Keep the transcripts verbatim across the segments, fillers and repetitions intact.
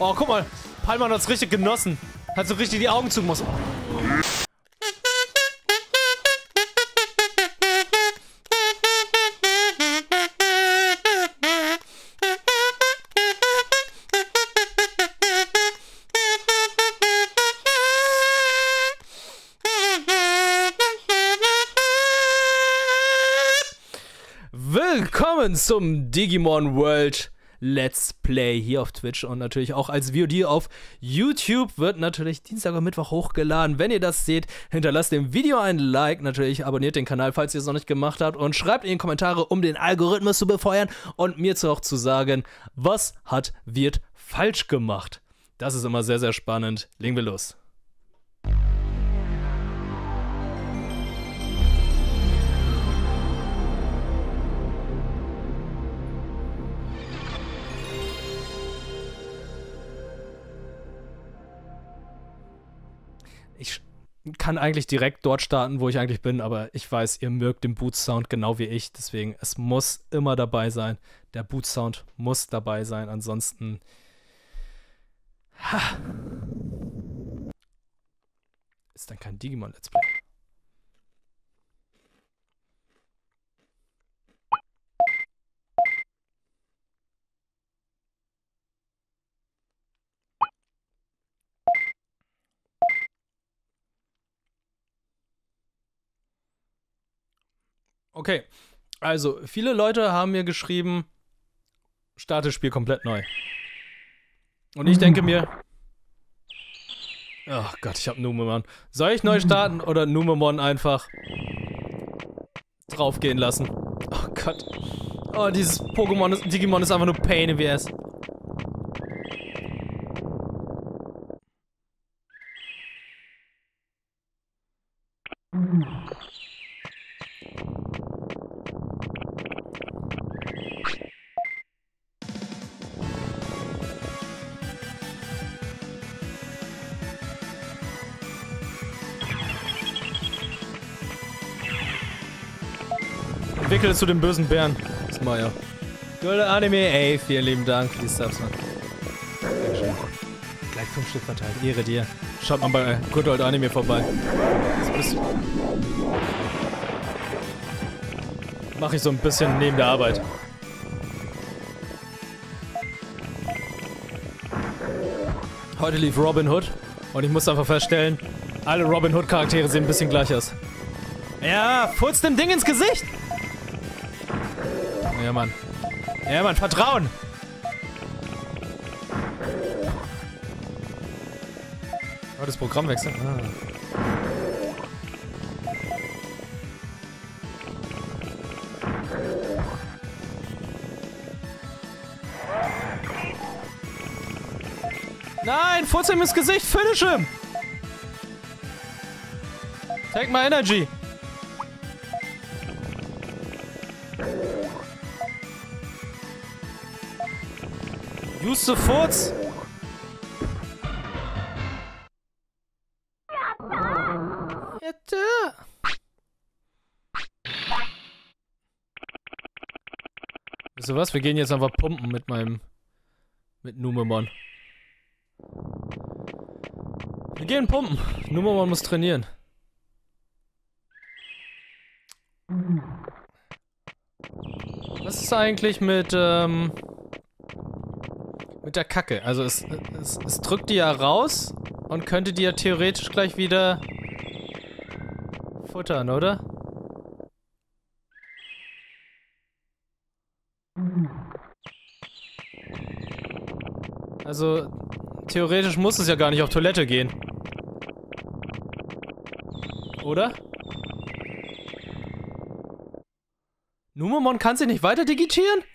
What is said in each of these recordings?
Oh, guck mal. Palman hat's richtig genossen. Hat so richtig die Augen zugemacht. Willkommen zum Digimon World Let's Play hier auf Twitch und natürlich auch als V O D auf YouTube. Wird natürlich Dienstag und Mittwoch hochgeladen. Wenn ihr das seht, hinterlasst dem Video ein Like. Natürlich abonniert den Kanal, falls ihr es noch nicht gemacht habt. Und schreibt in die Kommentare, um den Algorithmus zu befeuern und mir auch zu sagen, was hat Wirt falsch gemacht. Das ist immer sehr, sehr spannend. Legen wir los. Ich kann eigentlich direkt dort starten, wo ich eigentlich bin, aber ich weiß, ihr mögt den Boot-Sound genau wie ich, deswegen, es muss immer dabei sein. Der Boot-Sound muss dabei sein, ansonsten... Ha. Ist dann kein Digimon-Let's Play. Okay, also viele Leute haben mir geschrieben, starte das Spiel komplett neu. Und ich denke mir, oh Gott, ich hab Numemon. Soll ich neu starten oder Numemon einfach draufgehen lassen? Oh Gott. Oh, dieses Pokémon, ist, Digimon ist einfach nur Pain in the ass. Entwickle zu dem bösen Bären. Das ist Maya. Good Anime, ey, vielen lieben Dank für die Subs, Mann. Dankeschön. Gleich fünf Stück verteilt, Ehre dir. Schaut mal bei Good Old Anime vorbei. Das mache ich so ein bisschen neben der Arbeit. Heute lief Robin Hood und ich muss einfach feststellen, alle Robin Hood Charaktere sehen ein bisschen gleich aus. Ja, furz dem Ding ins Gesicht! Ja, Mann. Ja, Mann, Vertrauen! Oh, das Programm wechseln. Ah. Nein, furz ihm ins Gesicht, finish him! Take my energy! Use the Furz! Wisst ihr was? Wir gehen jetzt einfach pumpen mit meinem... mit Numemon. Wir gehen pumpen. Numemon muss trainieren. Was ist eigentlich mit, ähm... mit der Kacke? Also es, es, es drückt die ja raus und könnte die ja theoretisch gleich wieder futtern, oder? Also theoretisch muss es ja gar nicht auf Toilette gehen. Oder? Numemon kann sie nicht weiter digitieren?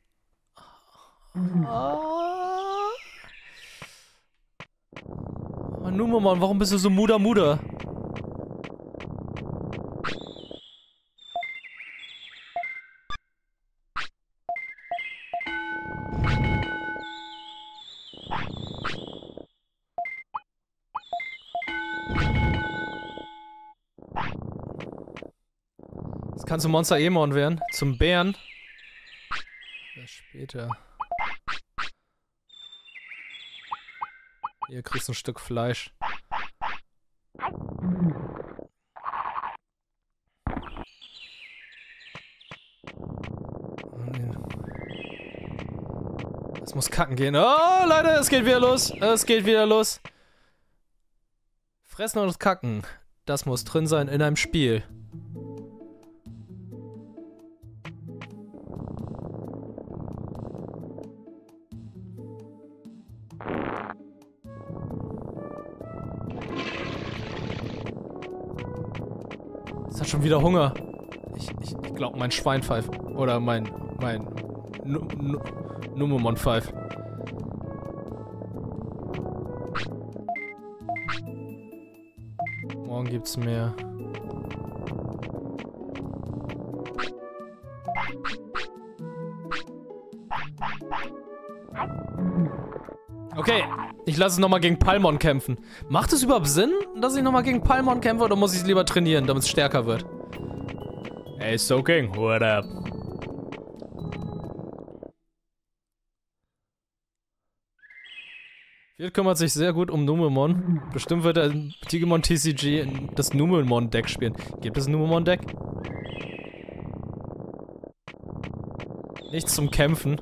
Oh. Oh, Numemon, warum bist du so muda muda? Jetzt kannst du Monster Emon werden. Zum Bären. Ja, später. Hier kriegst du ein Stück Fleisch. Es muss kacken gehen. Oh, Leute, es geht wieder los. Es geht wieder los. Fressen und kacken. Das muss drin sein in einem Spiel. Es hat schon wieder Hunger. Ich, ich, ich glaube, mein Schwein pfeift. Oder mein, mein Numemon pfeift. Morgen gibt's mehr. Okay, ich lasse es nochmal gegen Palmon kämpfen. Macht es überhaupt Sinn, dass ich nochmal gegen Palmon kämpfe, oder muss ich es lieber trainieren, damit es stärker wird? Hey, Soaking, what up? Viert kümmert sich sehr gut um Numemon. Bestimmt wird er Digimon T C G das Numemon-Deck spielen. Gibt es ein Numemon-Deck? Nichts zum Kämpfen.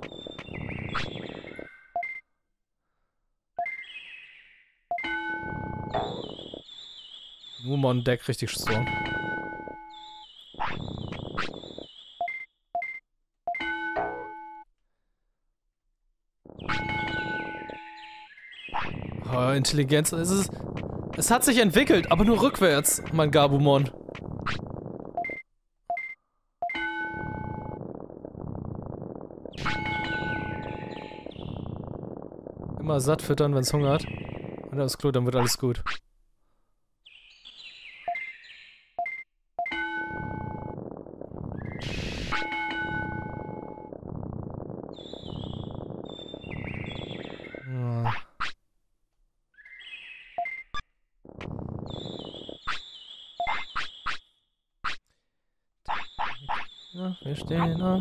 Numemon-Deck richtig strong. Oh, Intelligenz, es ist... Es hat sich entwickelt, aber nur rückwärts, mein Gabumon. Immer satt füttern, wenn es Hunger hat. Und das Klo, dann wird alles gut. Wir stehen auf.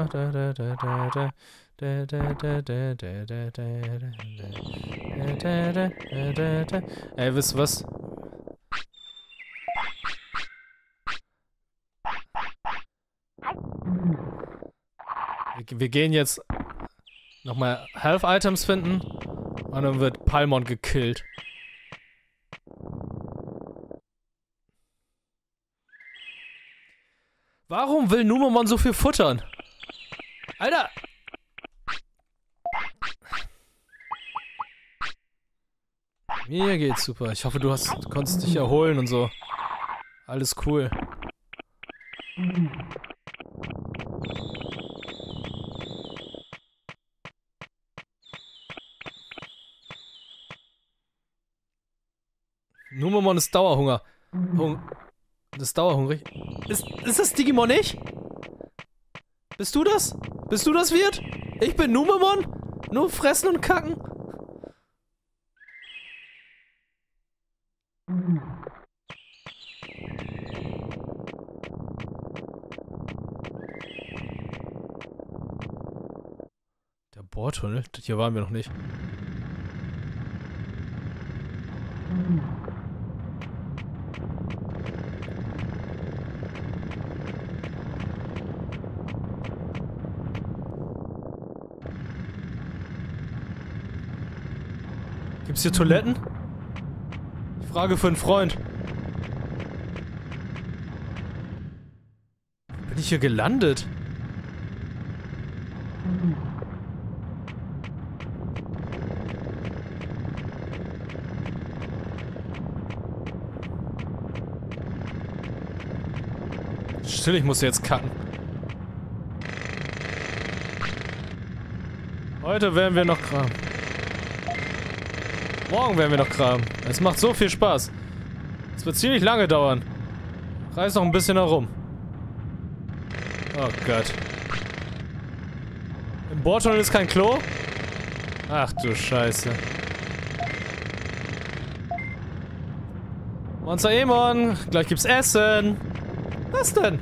Ey, wisst ihr was? Wir, wir gehen jetzt nochmal Health Items finden und dann wird Palmon gekillt. Warum will Numemon so viel futtern? Alter! Mir geht's super. Ich hoffe, du hast, du konntest dich erholen und so. Alles cool. Numemon ist Dauerhunger. Hung das ist dauerhungrig. Ist, ist das Digimon nicht? Bist du das? Bist du das, Wirt? Ich bin Numemon? Nur fressen und kacken? Der Bohrtunnel? Hier waren wir noch nicht. Gibt's hier Toiletten? Frage für einen Freund. Bin ich hier gelandet? Still, ich muss jetzt kacken. Heute werden wir noch kramen. Morgen werden wir noch kramen. Es macht so viel Spaß. Es wird ziemlich lange dauern. Reiß noch ein bisschen herum. Oh Gott. Im Bohrtunnel ist kein Klo? Ach du Scheiße. Monster Emon, gleich gibt's Essen. Was denn?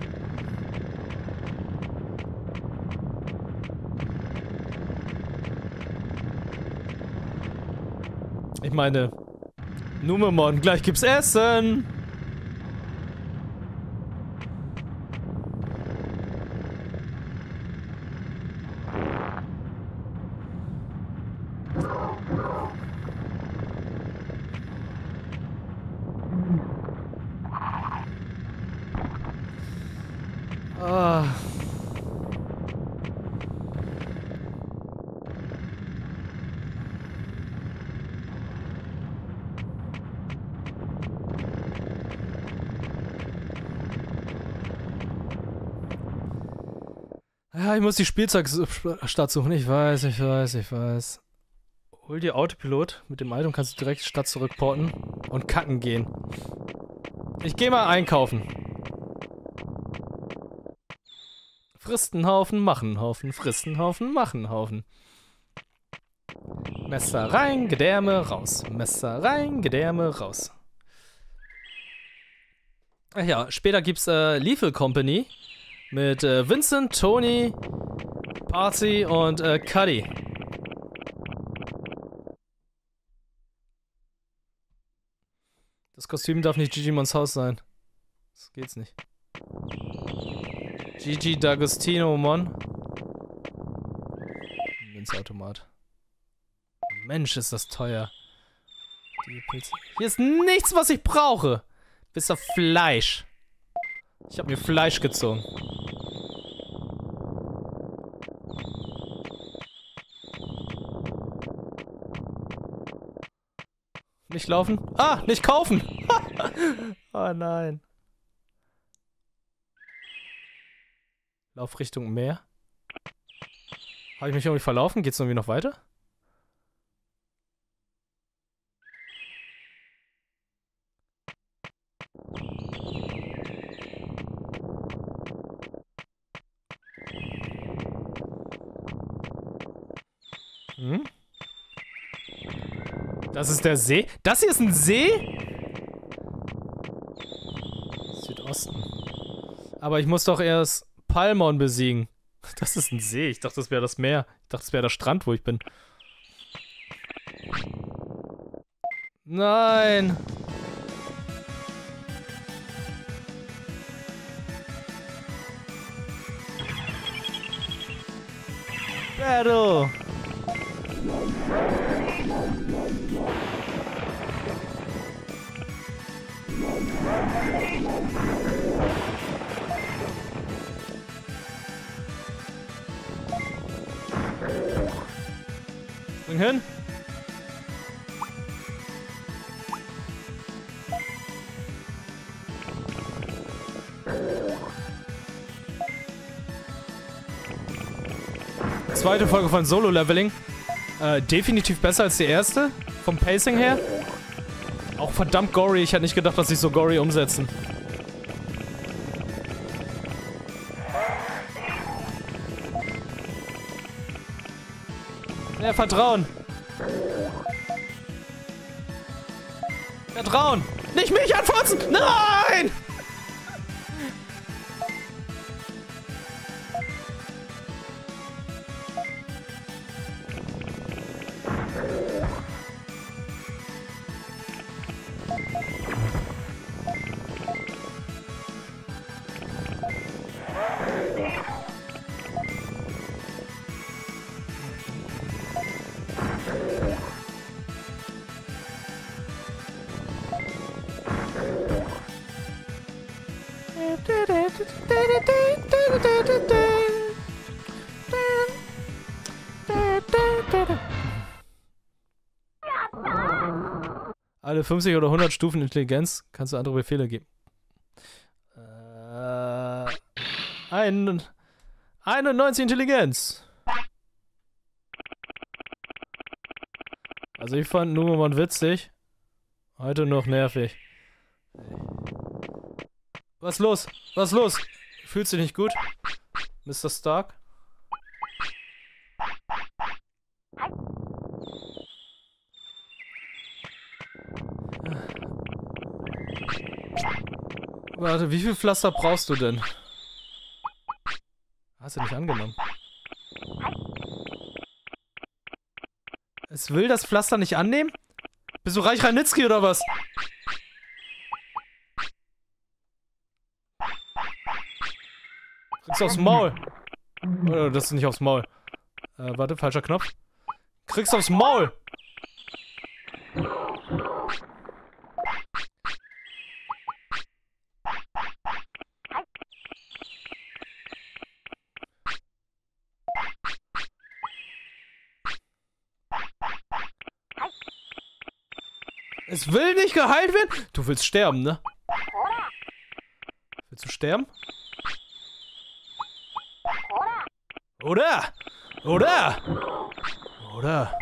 Ich meine, Numemon, gleich gibt's Essen. Ah. Ja, ich muss die Spielzeugstadt suchen. Ich weiß, ich weiß, ich weiß. Hol dir Autopilot. Mit dem Item kannst du direkt die Stadt zurückporten und kacken gehen. Ich geh mal einkaufen. Fristenhaufen, Machenhaufen, Fristenhaufen, Machenhaufen. Messer rein, Gedärme raus. Messer rein, Gedärme raus. Ach ja, später gibt's äh, Lethal Company mit äh, Vincent, Tony, Party und äh, Cuddy. Das Kostüm darf nicht Gigimons Haus sein. Das geht's nicht. Gigi D'Agostino, Mon. Münzautomat. Mensch, ist das teuer. Die Pilze. Hier ist nichts, was ich brauche. Bis auf Fleisch. Ich habe mir Fleisch gezogen. Nicht laufen? Ah, nicht kaufen! Oh nein. Lauf Richtung Meer. Habe ich mich irgendwie verlaufen? Geht's irgendwie noch weiter? Hm? Das ist der See? Das hier ist ein See? Südosten. Aber ich muss doch erst Palmon besiegen. Das ist ein See. Ich dachte, das wäre das Meer. Ich dachte, das wäre der Strand, wo ich bin. Nein. Battle. Spring hin. Zweite Folge von Solo-Leveling. Äh, definitiv besser als die erste. Vom Pacing her. Auch verdammt gory. Ich hätte nicht gedacht, dass sie so gory umsetzen. Ja, Vertrauen. Vertrauen. Nicht mich anfassen! Nein! Alle fünfzig oder hundert Stufen Intelligenz kannst du andere Befehle geben. Äh, ein, einundneunzig Intelligenz. Also ich fand Numemon witzig. Heute noch nervig. Was los? Was los? Fühlst du dich nicht gut? Mister Stark? Warte, wie viel Pflaster brauchst du denn? Hast du nicht angenommen? Es will das Pflaster nicht annehmen? Bist du Reich Ranitzky oder was? Kriegst du aufs Maul. Oder das ist nicht aufs Maul. Äh, warte, falscher Knopf. Kriegst du aufs Maul. Es will nicht geheilt werden? Du willst sterben, ne? Willst du sterben? Oder? Oder? Oder?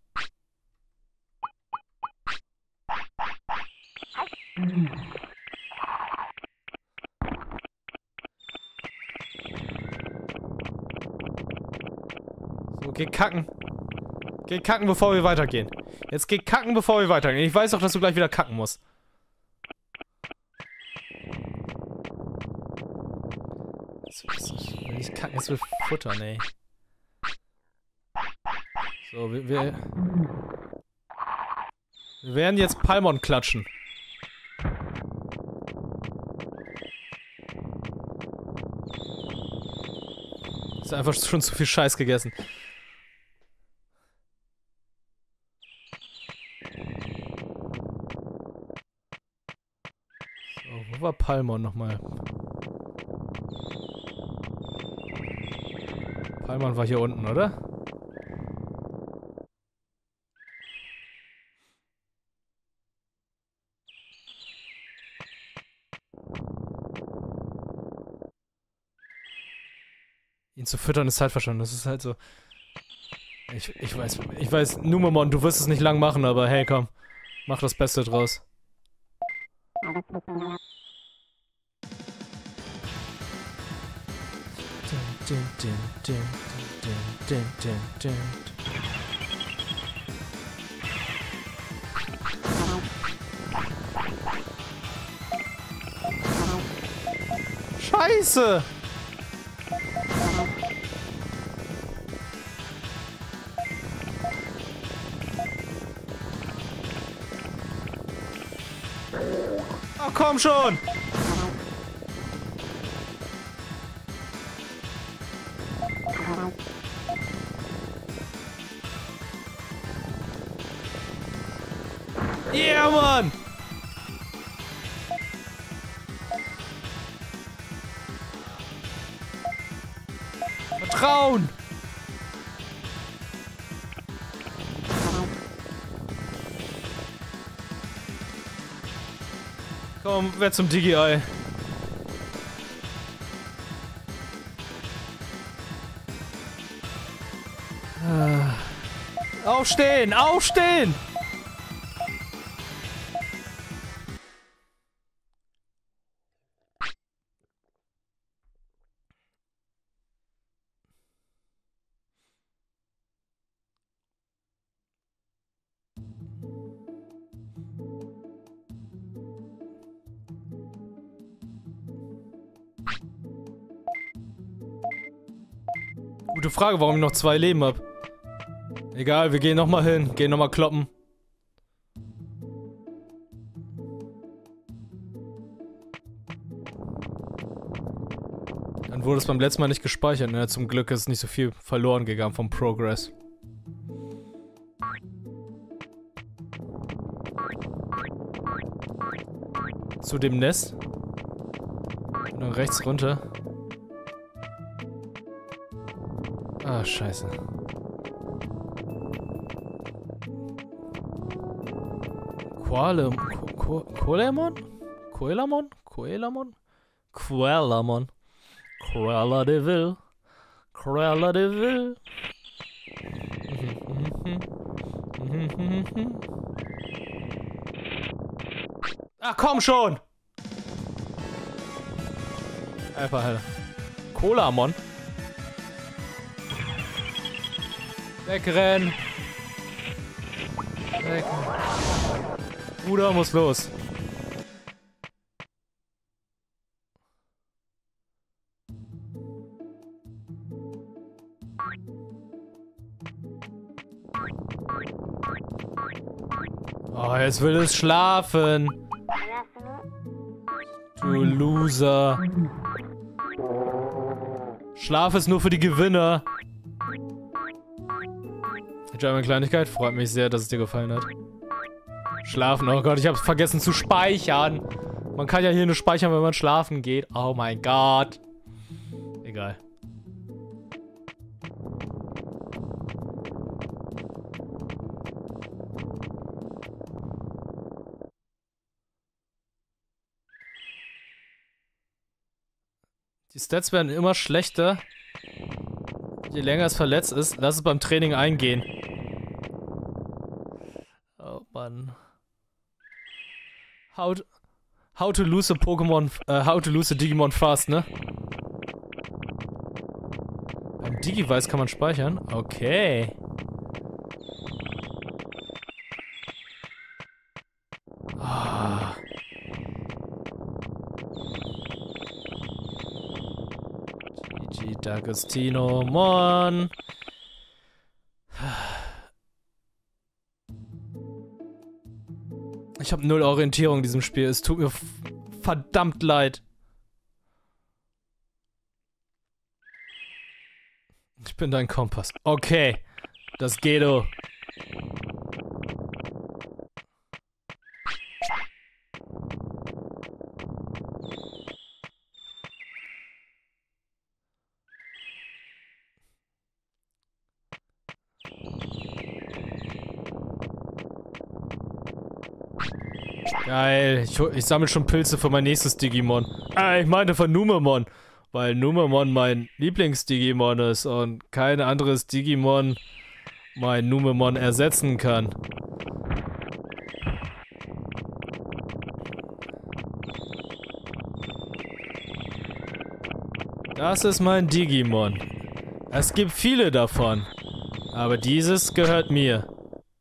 So, geh kacken. Geh kacken, bevor wir weitergehen. Jetzt geh kacken, bevor wir weitergehen. Ich weiß doch, dass du gleich wieder kacken musst. Ich will nicht kacken, es will futtern, ey. So, wir, wir... Wir werden jetzt Palmon klatschen. Ist einfach schon zu viel Scheiß gegessen. So, wo war Palmon nochmal? Palmon war hier unten, oder? Ihn zu füttern ist Zeitverschwendung. Das ist halt so... Ich, ich weiß, ich weiß, Numemon, du wirst es nicht lang machen, aber hey, komm. Mach das Beste draus. Scheiße! Oh, komm schon! Yeah, Mann! Vertrauen! Komm, wer zum Digi-Ei? Ah. Aufstehen! Aufstehen! Gute Frage, warum ich noch zwei Leben hab. Egal, wir gehen nochmal hin. Gehen nochmal kloppen. Dann wurde es beim letzten Mal nicht gespeichert, ne? Zum Glück ist nicht so viel verloren gegangen vom Progress. Zu dem Nest. Und dann rechts runter. Ah, scheiße. Koale... Ko Koelamon? Koelamon? Koelamon? Koelamon. Cruella de Vil. Cruella de Vil. Ach, komm schon! Einfach hell. Kolamon. Wegrennen! Wegrennen. Bruder muss los. Oh, jetzt will es schlafen. Du Loser. Schlaf ist nur für die Gewinner. German Kleinigkeit, freut mich sehr, dass es dir gefallen hat. Schlafen, oh Gott, ich habe vergessen zu speichern. Man kann ja hier nur speichern, wenn man schlafen geht. Oh mein Gott. Egal. Die Stats werden immer schlechter. Je länger es verletzt ist, lass es beim Training eingehen. Oh Mann. How to, how to lose a Pokémon, uh, how to lose a Digimon fast, ne? Beim Digivice kann man speichern? Okay. Ah. G G D'Agostino, Mon. Ich habe null Orientierung in diesem Spiel. Es tut mir verdammt leid. Ich bin dein Kompass. Okay. Das geht doch. Geil, ich, ich sammle schon Pilze für mein nächstes Digimon. Ah, ich meinte von Numemon, weil Numemon mein Lieblings-Digimon ist und kein anderes Digimon mein Numemon ersetzen kann. Das ist mein Digimon. Es gibt viele davon, aber dieses gehört mir.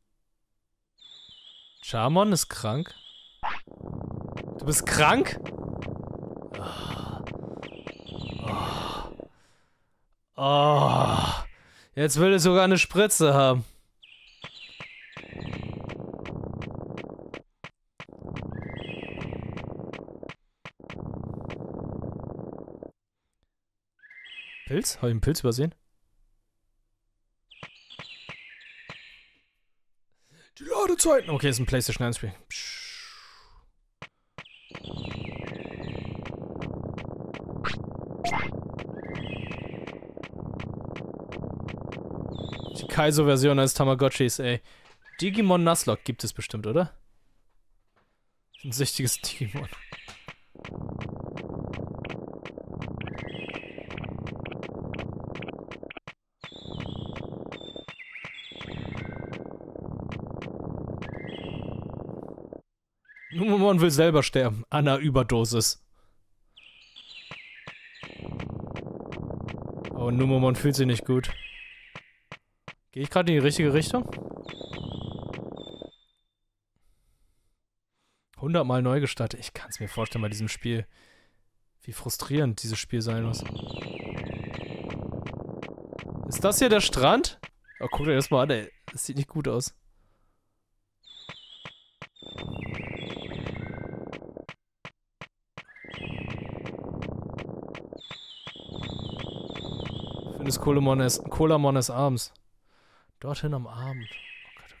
Charmon ist krank? Du bist krank? Oh. Oh. Oh. Jetzt will es sogar eine Spritze haben. Pilz? Habe ich einen Pilz übersehen? Die Ladezeiten. Okay, ist ein PlayStation eins Spiel. Psch. Die Kaizo-Version als Tamagotchis, ey. Digimon Nuzlocke gibt es bestimmt, oder? Ein süchtiges Digimon. Numemon will selber sterben. An einer Überdosis. Oh, Numemon fühlt sich nicht gut. Gehe ich gerade in die richtige Richtung? hundertmal neu gestartet. Ich kann es mir vorstellen bei diesem Spiel. Wie frustrierend dieses Spiel sein muss. Ist das hier der Strand? Oh, guck dir das mal an, ey. Das sieht nicht gut aus. Findest Colamon ist, Colamon ist abends. Dorthin am Abend. Oh Gott, oh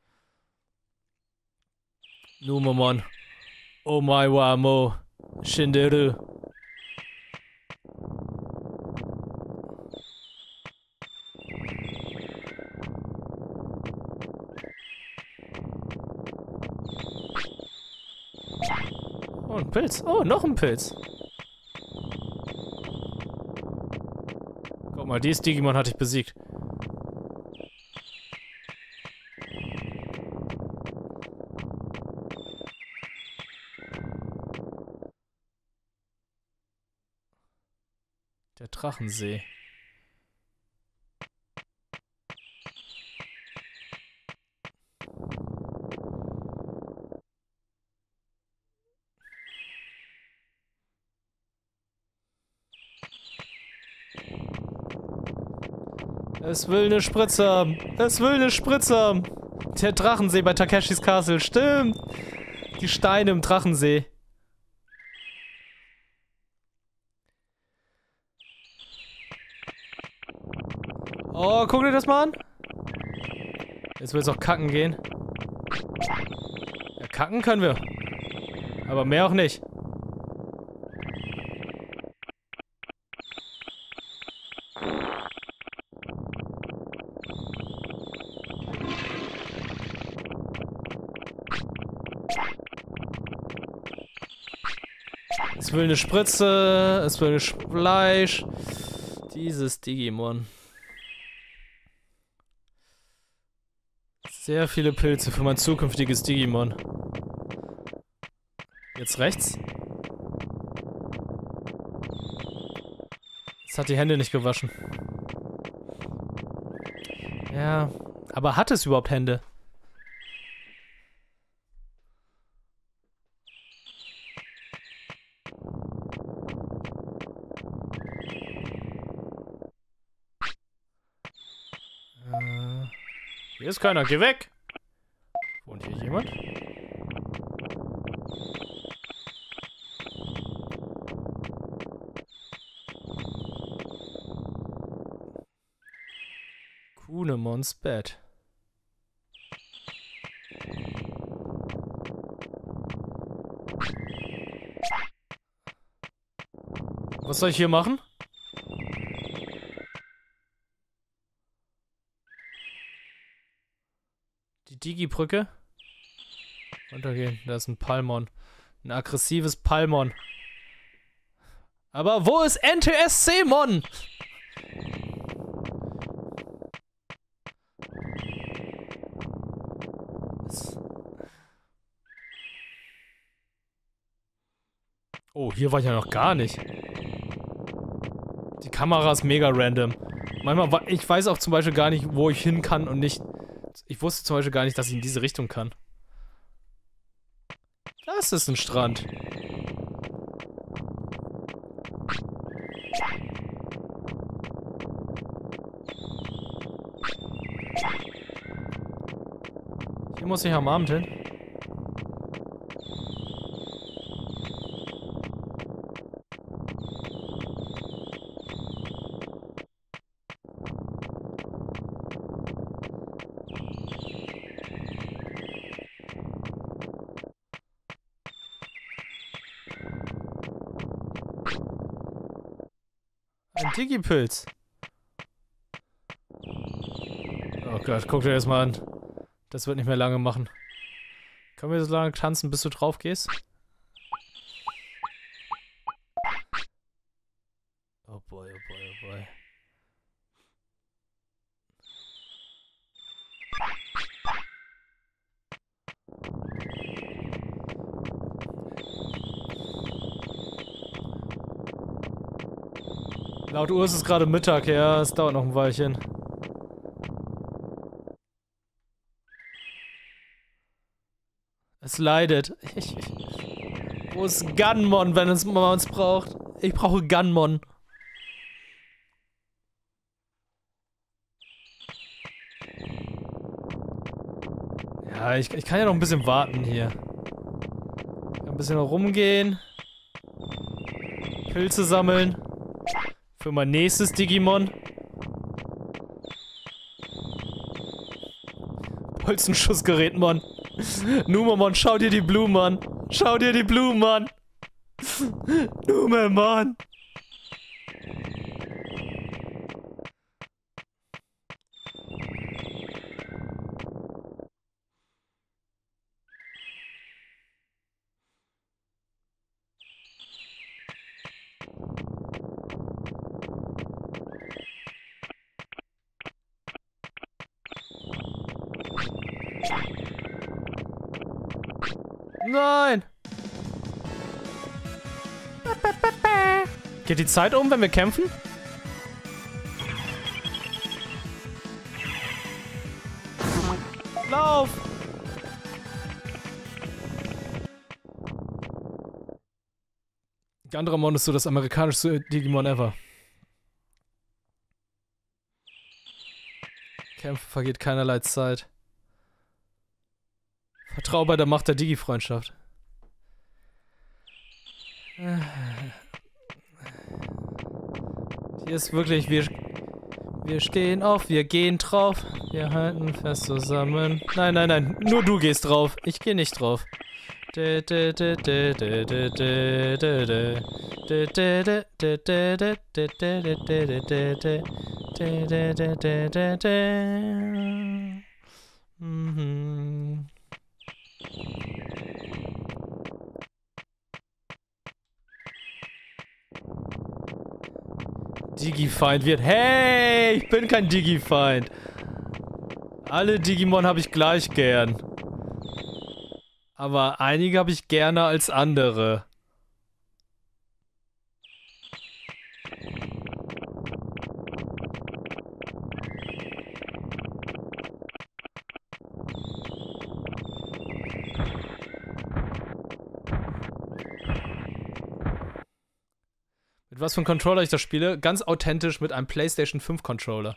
Gott. Numemon. Oh my wa mo. Shinderu. Oh, ein Pilz. Oh, noch ein Pilz. Guck mal, dieses Digimon hatte ich besiegt. Der Drachensee. Es will eine Spritze haben. Es will eine Spritze haben. Der Drachensee bei Takeshis Castle, stimmt! Die Steine im Drachensee. Oh, guck dir das mal an. Jetzt wird's auch kacken gehen. Ja, kacken können wir. Aber mehr auch nicht. Es will eine Spritze, es will ein Fleisch. Dieses Digimon. Sehr viele Pilze für mein zukünftiges Digimon. Jetzt rechts. Es hat die Hände nicht gewaschen. Ja, aber hat es überhaupt Hände? Äh, hier ist keiner, geh weg! Wohnt hier jemand? Kunemons Bett. Was soll ich hier machen? Die Digi-Brücke? Runtergehen, da ist ein Palmon. Ein aggressives Palmon. Aber wo ist N T S C-Mon? Oh, hier war ich ja noch gar nicht. Die Kamera ist mega random. Manchmal, ich weiß auch zum Beispiel gar nicht, wo ich hin kann und nicht. Ich wusste zum Beispiel gar nicht, dass ich in diese Richtung kann. Das ist ein Strand. Hier muss ich am Abend hin. Ein Digi-Pilz. Oh Gott, guck dir das mal an. Das wird nicht mehr lange machen. Können wir so lange tanzen, bis du drauf gehst? Oh boy, oh boy, oh boy. Laut Uhr ist es gerade Mittag, ja, es dauert noch ein Weilchen. Es leidet. Ich, ich, wo ist Gunmon, wenn es, man uns braucht? Ich brauche Gunmon. Ja, ich, ich kann ja noch ein bisschen warten hier. Ein bisschen rumgehen. Pilze sammeln. Für mein nächstes Digimon. Bolzenschussgerät, Mann. Numemon, schau dir die Blumen an. Schau dir die Blumen an. Numemon. Nein! Geht die Zeit um, wenn wir kämpfen? Lauf! Gandramon ist so das amerikanischste Digimon ever. Kämpfen vergeht keinerlei Zeit. Vertrau bei der Macht der Digi-Freundschaft. Hier ist wirklich, wir, wir stehen auf, wir gehen drauf, wir halten fest zusammen. Nein, nein, nein, nur du gehst drauf, ich gehe nicht drauf. Mhm. Digifeind wird. Hey, ich bin kein Digifeind. Alle Digimon habe ich gleich gern. Aber einige habe ich gerne als andere. Mit was für einem Controller ich das spiele? Ganz authentisch mit einem PlayStation fünf Controller.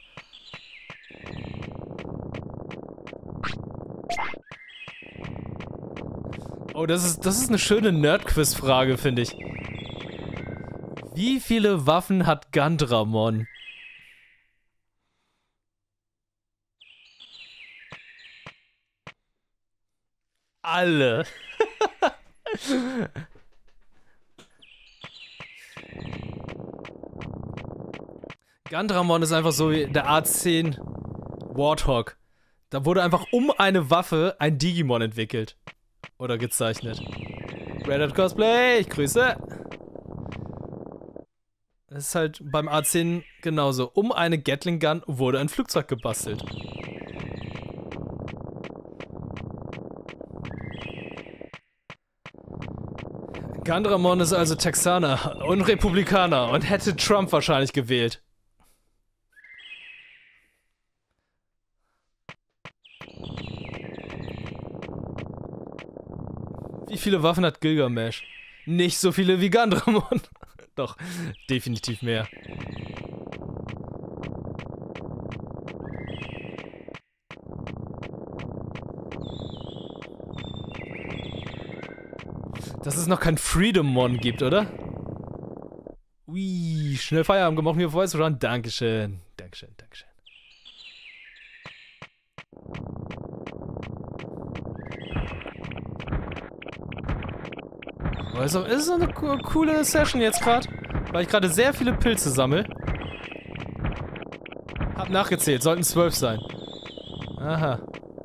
Oh, das ist, das ist eine schöne Nerd-Quiz-Frage, finde ich. Wie viele Waffen hat Gundramon? Alle. Gundramon ist einfach so wie der A zehn Warthog. Da wurde einfach um eine Waffe ein Digimon entwickelt. Oder gezeichnet. Red Hat Cosplay, ich grüße. Das ist halt beim A zehn genauso. Um eine Gatling Gun wurde ein Flugzeug gebastelt. Gundramon ist also Texaner und Republikaner und hätte Trump wahrscheinlich gewählt. Wie viele Waffen hat Gilgamesh? Nicht so viele wie Gundramon. Doch, definitiv mehr. Dass es noch kein Freedommon gibt, oder? Ui, schnell Feierabend gemacht, mir Voice Run. Dankeschön. Dankeschön, Dankeschön. Also, es ist so eine co coole Session jetzt gerade, weil ich gerade sehr viele Pilze sammle. Hab nachgezählt, sollten zwölf sein. Aha.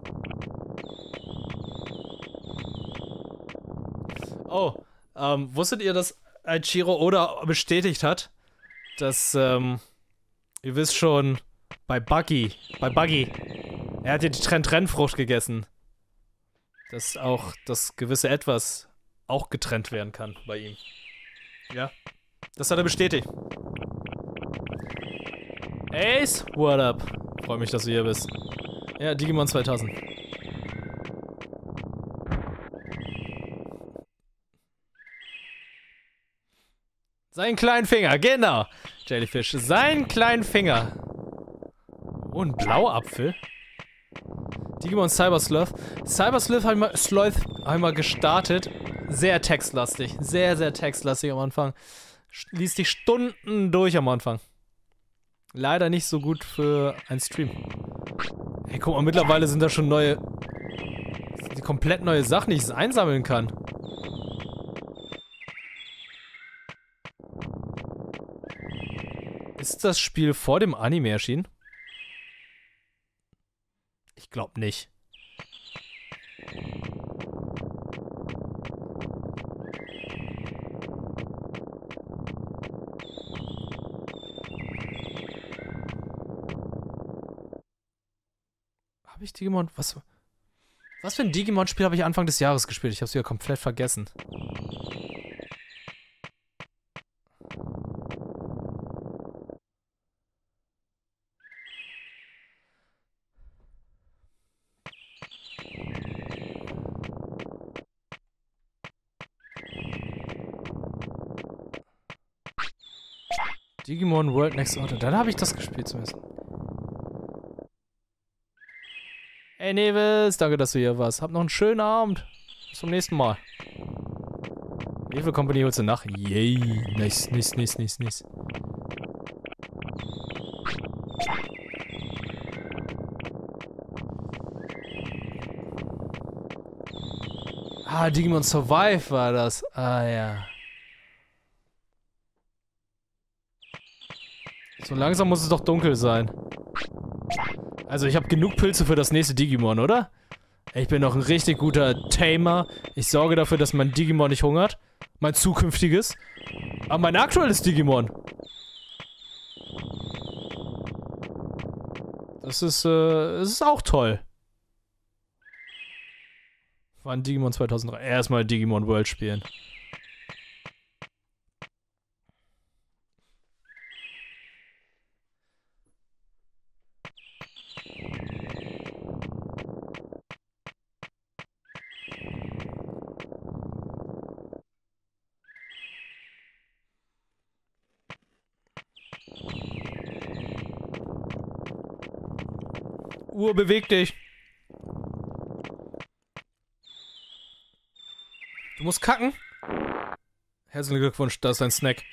Oh, ähm, wusstet ihr, dass Eiichiro Oda bestätigt hat, dass, ähm, ihr wisst schon, bei Buggy, bei Buggy, er hat ja die Trend-Trend-Frucht gegessen. Dass auch das gewisse Etwas auch getrennt werden kann bei ihm. Ja, das hat er bestätigt. Ace, what up? Freue mich, dass du hier bist. Ja, Digimon zweitausend. Seinen kleinen Finger, genau. Jellyfish, seinen kleinen Finger. Oh, ein Blauapfel. Digimon Cyber Sloth. Cyber Sloth habe ich mal, Sloth hab ich mal gestartet. Sehr textlastig. Sehr, sehr textlastig am Anfang. Liest dich Stunden durch am Anfang. Leider nicht so gut für einen Stream. Hey, guck mal, mittlerweile sind da schon neue... Die komplett neue Sachen, die ich einsammeln kann. Ist das Spiel vor dem Anime erschienen? Ich glaube nicht. Habe ich Digimon... Was, was für ein Digimon-Spiel habe ich Anfang des Jahres gespielt? Ich habe es wieder komplett vergessen. Digimon World Next Order. Dann habe ich das gespielt zumindest. Hey Nevis, danke, dass du hier warst. Hab noch einen schönen Abend. Bis zum nächsten Mal. Wie viel Company holst du nach? Yay. Nice, nice, nice, nice, nice. Ah, Digimon Survive war das. Ah, ja. So langsam muss es doch dunkel sein. Also ich habe genug Pilze für das nächste Digimon, oder? Ich bin doch ein richtig guter Tamer. Ich sorge dafür, dass mein Digimon nicht hungert. Mein zukünftiges. Aber mein aktuelles Digimon. Das ist, äh, das ist auch toll. War ein Digimon zweitausenddrei. Erstmal Digimon World spielen. Uhr, beweg dich. Du musst kacken. Herzlichen Glückwunsch, das ist ein Snack.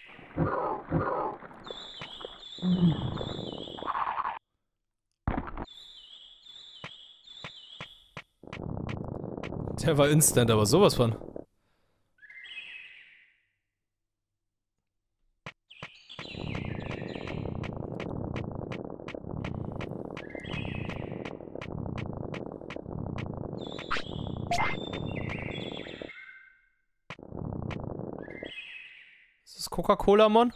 Der war instant, aber sowas von. Ist das Coca-Cola-Mon?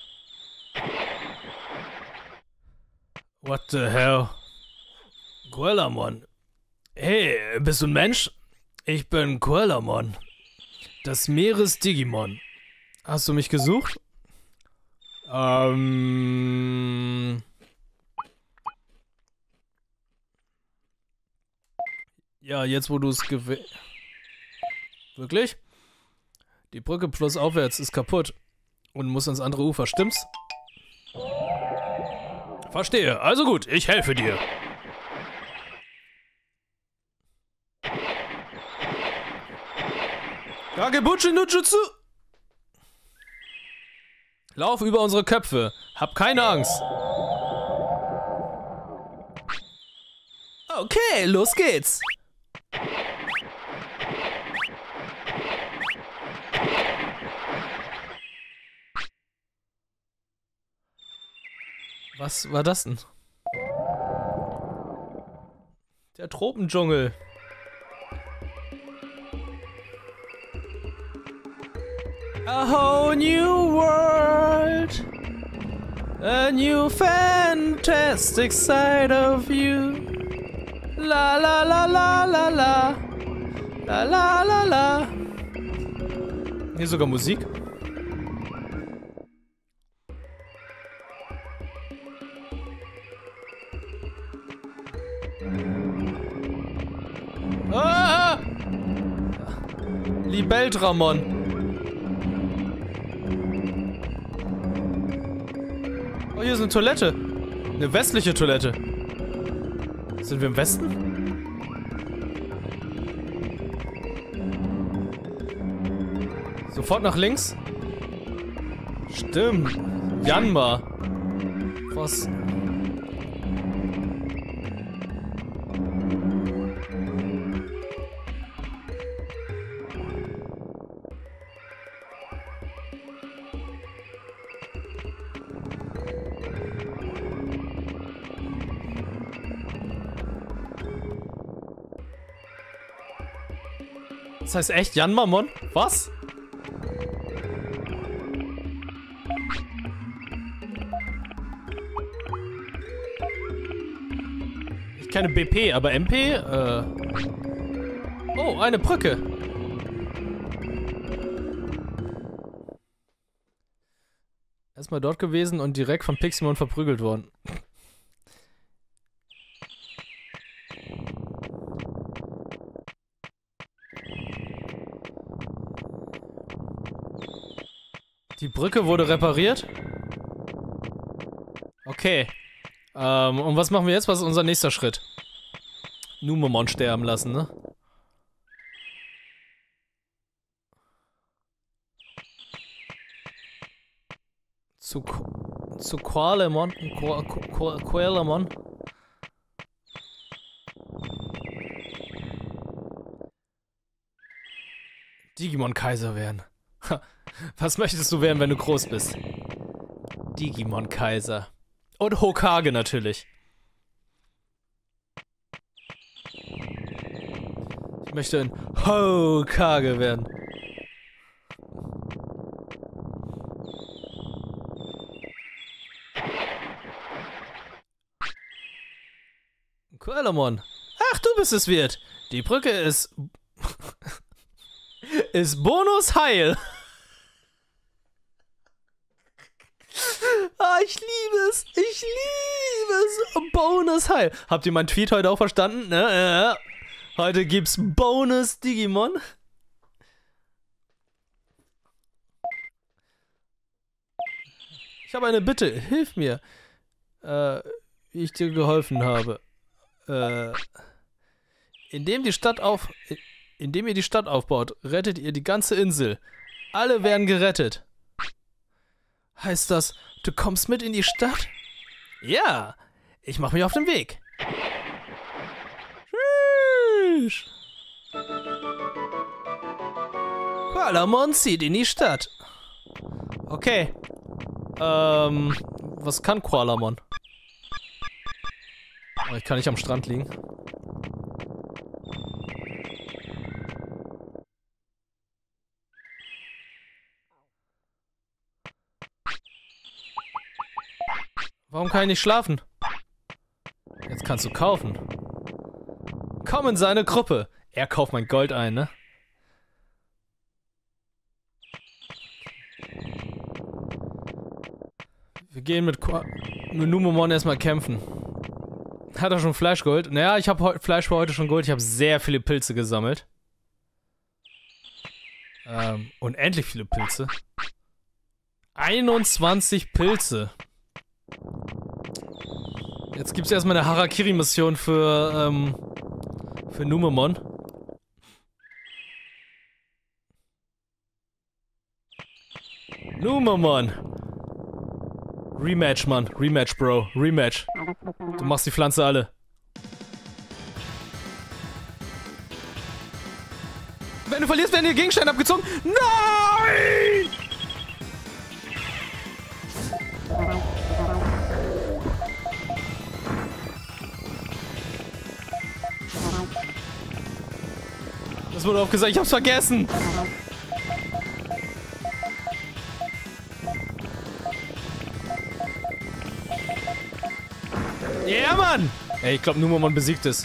What the hell? Quellamon. Hey, bist du ein Mensch? Ich bin Quellamon. Das Meeres-Digimon. Hast du mich gesucht? Ähm... Ja, jetzt wo du es gew... Wirklich? Die Brücke plus aufwärts ist kaputt. Und muss ans andere Ufer, stimmt's? Verstehe. Also gut, ich helfe dir. Kagebuchi no Jutsu! Lauf über unsere Köpfe. Hab keine Angst. Okay, los geht's. Was war das denn? Der Tropendschungel. A whole new world. A new fantastic side of you. La la la la la la. La la la la. Hier sogar Musik. Ah! Libeltramon. Oh, hier ist eine Toilette. Eine westliche Toilette. Sind wir im Westen? Sofort nach links? Stimmt. Janma. Was? Das heißt echt Janmamon? Was? Ich kenne B P, aber M P? Äh oh, eine Brücke. Erstmal dort gewesen und direkt von Pixelmon verprügelt worden. Die Brücke wurde repariert? Okay. Ähm, und was machen wir jetzt? Was ist unser nächster Schritt? Numemon sterben lassen, ne? Zu, zu Qualemon, Qua, Qua, Qualemon. Digimon-Kaiser werden. Was möchtest du werden, wenn du groß bist? Digimon-Kaiser. Und Hokage natürlich. Ich möchte ein Hokage werden. Qualemon. Ach, du bist es, Wirt. Die Brücke ist... ist Bonus heil. Ah, ich liebe es. Ich liebe es. Bonus heil. Habt ihr meinen Tweet heute auch verstanden? Ne? Ja. Heute gibt's Bonus Digimon. Ich habe eine Bitte. Hilf mir. Äh, wie ich dir geholfen habe. Äh, indem die Stadt auf... Indem ihr die Stadt aufbaut, rettet ihr die ganze Insel. Alle werden gerettet. Heißt das, du kommst mit in die Stadt? Ja, ich mache mich auf den Weg. Tschüss. Qualemon zieht in die Stadt. Okay. Ähm, was kann Qualemon? Oh, ich kann nicht am Strand liegen. Warum kann ich nicht schlafen? Jetzt kannst du kaufen. Komm in seine Gruppe. Er kauft mein Gold ein, ne? Wir gehen mit, Qua mit Numemon erstmal kämpfen. Hat er schon Fleischgold? Naja, ich habe Fleisch für heute schon Gold. Ich habe sehr viele Pilze gesammelt. Ähm, unendlich viele Pilze. einundzwanzig Pilze. Jetzt gibt es erstmal eine Harakiri-Mission für, ähm, für Numemon. Numemon! Rematch, Mann. Rematch, Bro. Rematch. Du machst die Pflanze alle. Wenn du verlierst, werden dir Gegenstände abgezogen. Nein! Das wurde aufgesagt, ich hab's vergessen. Ja, yeah, Mann! Ey, ich glaube, Numemon besiegt es.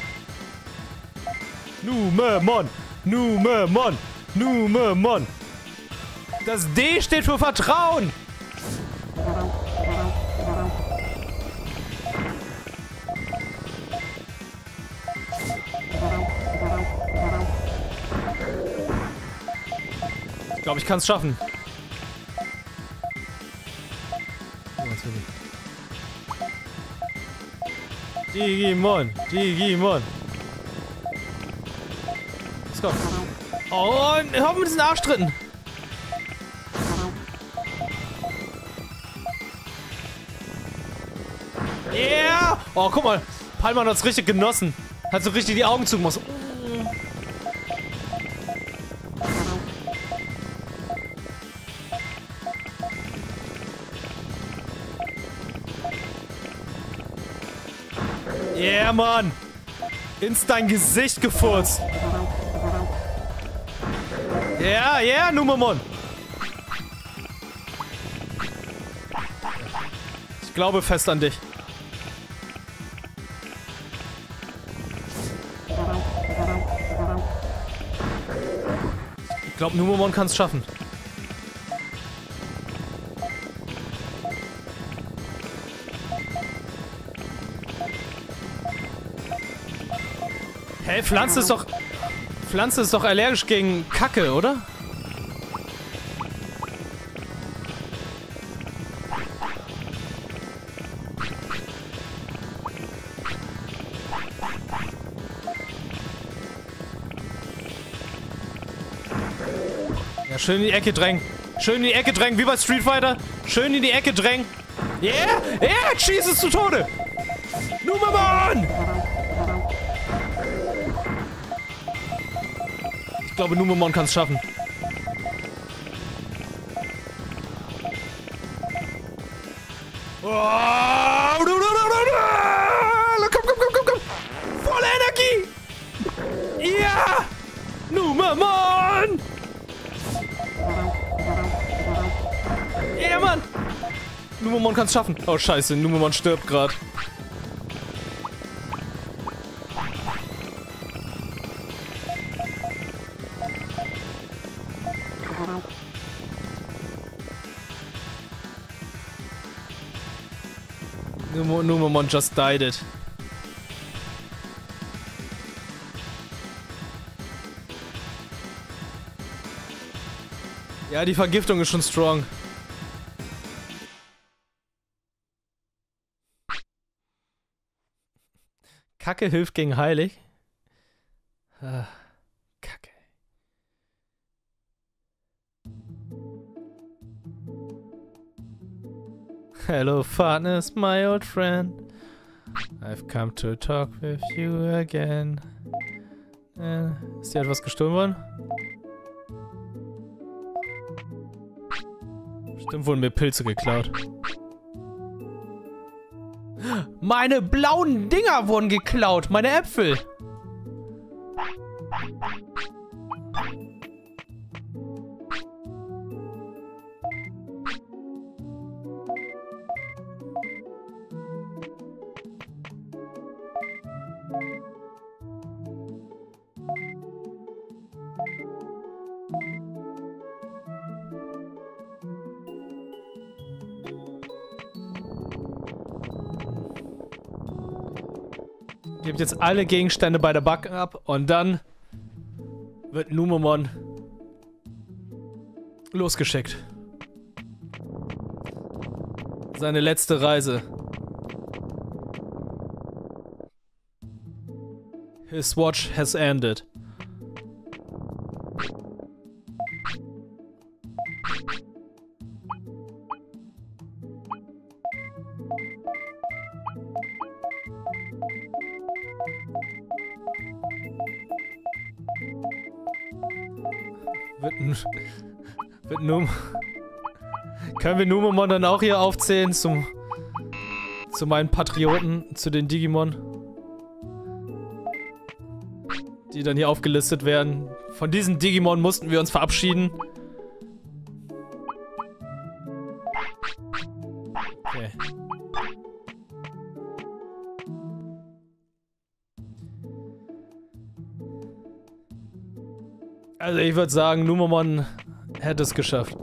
Numemon! Numemon! Numemon! Das D steht für Vertrauen! Ich glaube, ich kann es schaffen. Digimon, Digimon. Let's go. Oh, und hör mit diesen Arschtritten. Yeah! Oh, guck mal. Palman hat's richtig genossen. Hat so richtig die Augen zugemacht. Yeah, Mann! Ins dein Gesicht gefurzt! Ja, yeah, ja, yeah, Numemon! Ich glaube fest an dich. Ich glaube, Numemon kann es schaffen. Hey, Pflanze ist doch... Pflanze ist doch allergisch gegen Kacke, oder? Ja, schön in die Ecke drängen. Schön in die Ecke drängen, wie bei Street Fighter. Schön in die Ecke drängen. Yeah! Yeah! Schieß es zu Tode! Nummermann! Ich glaube, Numemon kann es schaffen. Oh, komm, komm, komm, komm, komm! Volle Energie! Ja! Numemon! Ja, Mann! Numemon kann es schaffen. Oh, scheiße, Numemon stirbt gerade. Numemon just died it. Ja, die Vergiftung ist schon strong. Kacke hilft gegen Heilig. Ah, Kacke. Hello, Fatness, my old friend. I've come to talk with you again. Äh, ist hier etwas gestohlen worden? Bestimmt wurden mir Pilze geklaut. Meine blauen Dinger wurden geklaut. Meine Äpfel. Gebt jetzt alle Gegenstände bei der Bank ab und dann wird Numemon losgeschickt. Seine letzte Reise. His watch has ended. Wird, wird Num Können wir Numemon dann auch hier aufzählen zum zu meinen Patrioten, zu den Digimon, die dann hier aufgelistet werden. Von diesen Digimon mussten wir uns verabschieden. Okay. Also ich würde sagen, Numemon hätte es geschafft.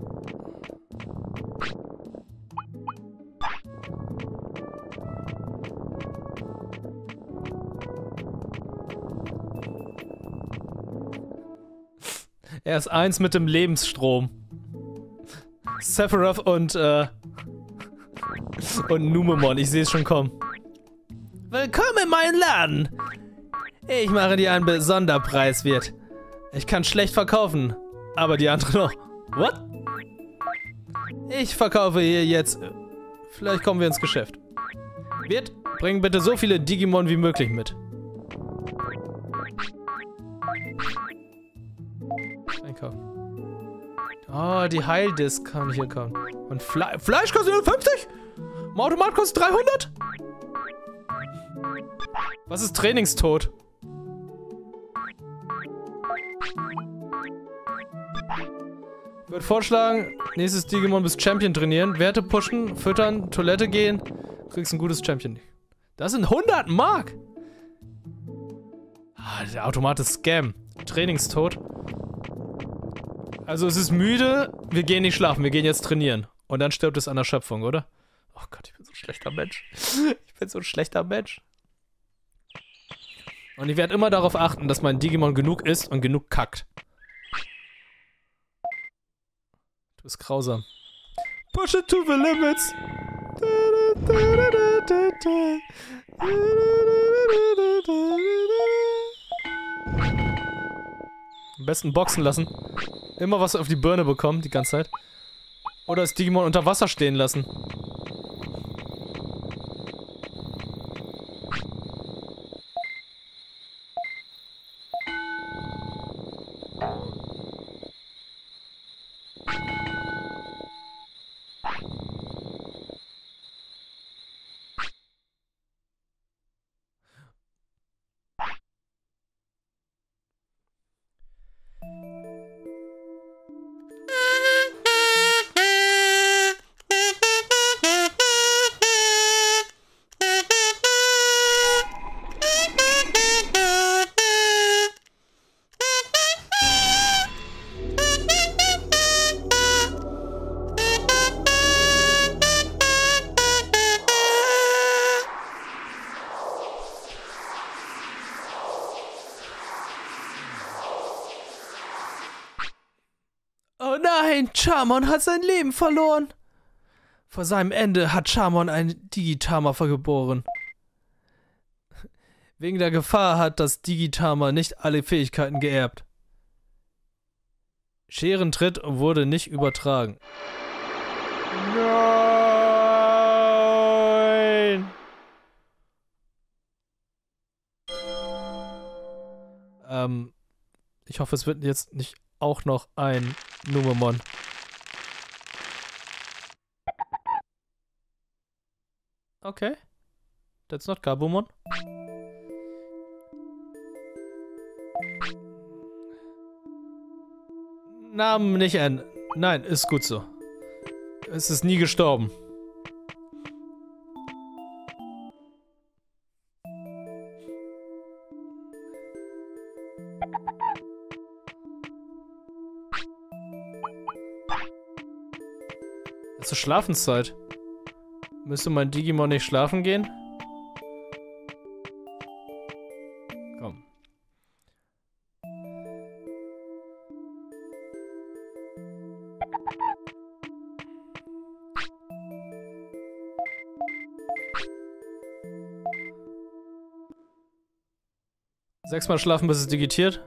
Er ist eins mit dem Lebensstrom. Sephiroth und, äh... und Numemon, ich sehe es schon kommen. Willkommen in meinem Laden! Ich mache dir einen Sonderpreiswert. Ich kann schlecht verkaufen, aber die andere noch. What? Ich verkaufe hier jetzt. Vielleicht kommen wir ins Geschäft. Wirt, bring bitte so viele Digimon wie möglich mit. Einkaufen. Oh, die Heildisk kann ich hier kaufen. Und Fle Fleisch kostet nur fünfzig? Im Automat kostet dreihundert? Was ist Trainingstod? Ich würde vorschlagen, nächstes Digimon bis Champion trainieren, Werte pushen, füttern, Toilette gehen, kriegst ein gutes Champion. Das sind hundert Mark! Ah, der Automat ist Scam. Trainingstod. Also es ist müde, wir gehen nicht schlafen, wir gehen jetzt trainieren. Und dann stirbt es an der Schöpfung, oder? Oh Gott, ich bin so ein schlechter Mensch. Ich bin so ein schlechter Mensch. Und ich werde immer darauf achten, dass mein Digimon genug isst und genug kackt. Du bist grausam. Push it to the limits. Am besten boxen lassen. Immer was auf die Birne bekommen, die ganze Zeit. Oder das Digimon unter Wasser stehen lassen. Oh nein, Charmon hat sein Leben verloren. Vor seinem Ende hat Charmon einen Digitama geboren. Wegen der Gefahr hat das Digitama nicht alle Fähigkeiten geerbt. Scherentritt wurde nicht übertragen. Nein! Ähm, ich hoffe, es wird jetzt nicht auch noch ein Numemon. Okay. That's not Gabumon. Namen nicht ändern. Nein, ist gut so. Es ist nie gestorben. Es ist Schlafenszeit. Müsste mein Digimon nicht schlafen gehen? Komm. Sechsmal schlafen, bis es digitiert.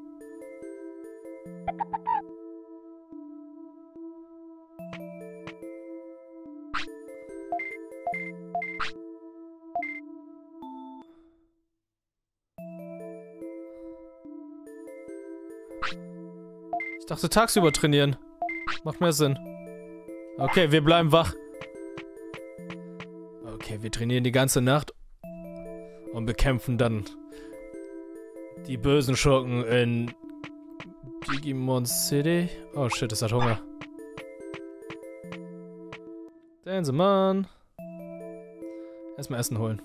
Ich dachte tagsüber trainieren. Macht mehr Sinn. Okay, wir bleiben wach. Okay, wir trainieren die ganze Nacht und bekämpfen dann die bösen Schurken in Digimon City. Oh shit, es hat Hunger. Dansemann. Erstmal Essen holen.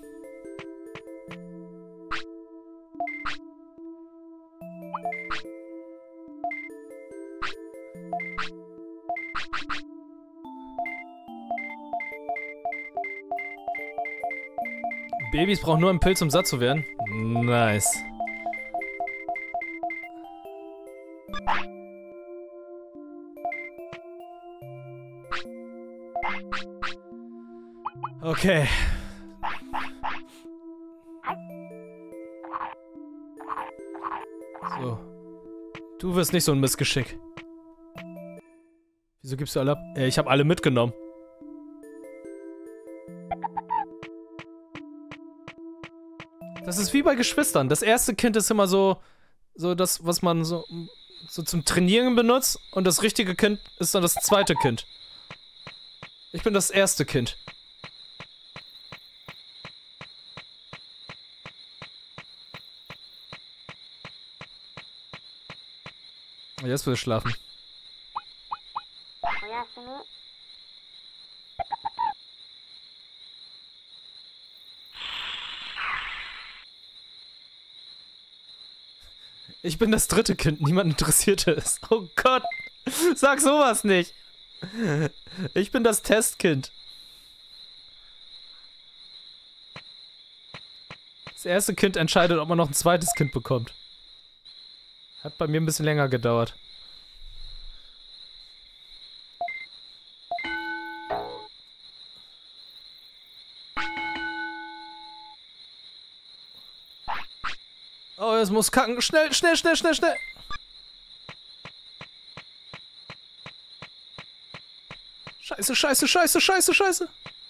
Babys brauchen nur einen Pilz, um satt zu werden. Nice. Okay. So. Du wirst nicht so ein Missgeschick. Wieso gibst du alle ab? Äh, ich habe alle mitgenommen. Das ist wie bei Geschwistern. Das erste Kind ist immer so, so das, was man so, so zum Trainieren benutzt. Und das richtige Kind ist dann das zweite Kind. Ich bin das erste Kind. Jetzt will ich schlafen. Ich bin das dritte Kind, niemand interessiert es. Oh Gott, sag sowas nicht. Ich bin das Testkind. Das erste Kind entscheidet, ob man noch ein zweites Kind bekommt. Hat bei mir ein bisschen länger gedauert. Oh, es muss kacken. Schnell, schnell, schnell, schnell, schnell. Scheiße, scheiße, scheiße, scheiße, scheiße.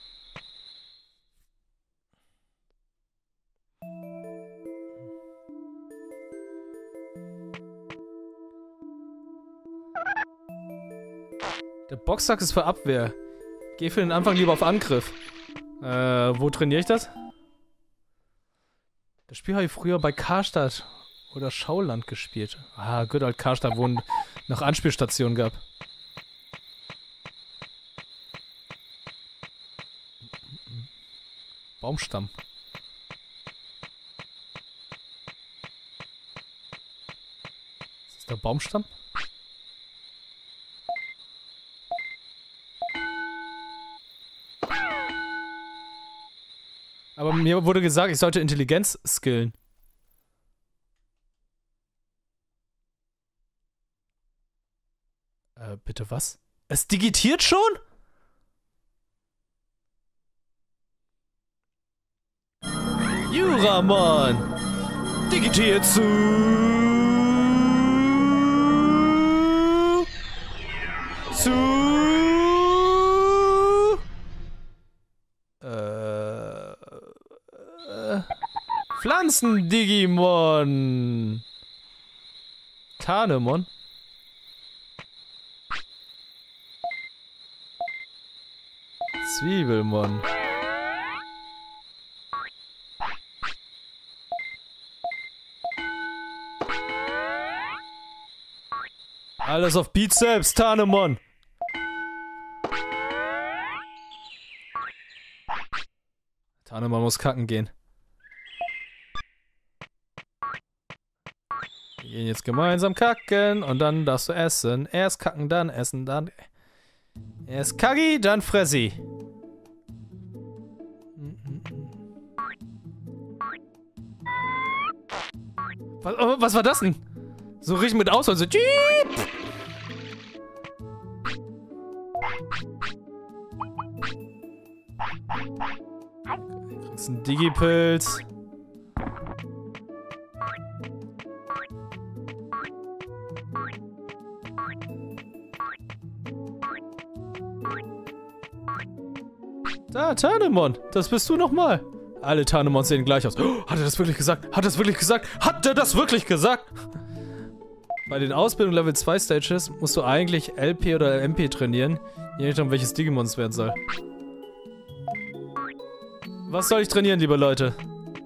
Der Boxsack ist für Abwehr. Geh für den Anfang lieber auf Angriff. Äh, wo trainiere ich das? Das Spiel habe ich früher bei Karstadt oder Schauland gespielt. Ah, good old Karstadt, wo noch Anspielstationen gab. Baumstamm. Ist das der Baumstamm? Aber mir wurde gesagt, ich sollte Intelligenz skillen. Äh, bitte was? Es digitiert schon? Juramon! Digitiert zu... Zu... Äh... äh Pflanzen-Digimon! Tanemon? Zwiebelmon. Alles auf Bizeps, Tanemon. Tanemon muss kacken gehen. Wir gehen jetzt gemeinsam kacken und dann darfst du essen. Erst kacken, dann essen, dann... Erst Kagi, dann Fressi. Was, oh, was war das denn? So richtig mit Auswahl, so... Jeep! Kriegst einen Digipilz. Da, Tanemon, das bist du nochmal. Alle Tanemons sehen gleich aus. Oh, hat er das wirklich gesagt? Hat er das wirklich gesagt? Hat er das wirklich gesagt? Bei den Ausbildung Level zwei Stages musst du eigentlich L P oder M P trainieren, je nachdem welches Digimon es werden soll. Was soll ich trainieren, liebe Leute?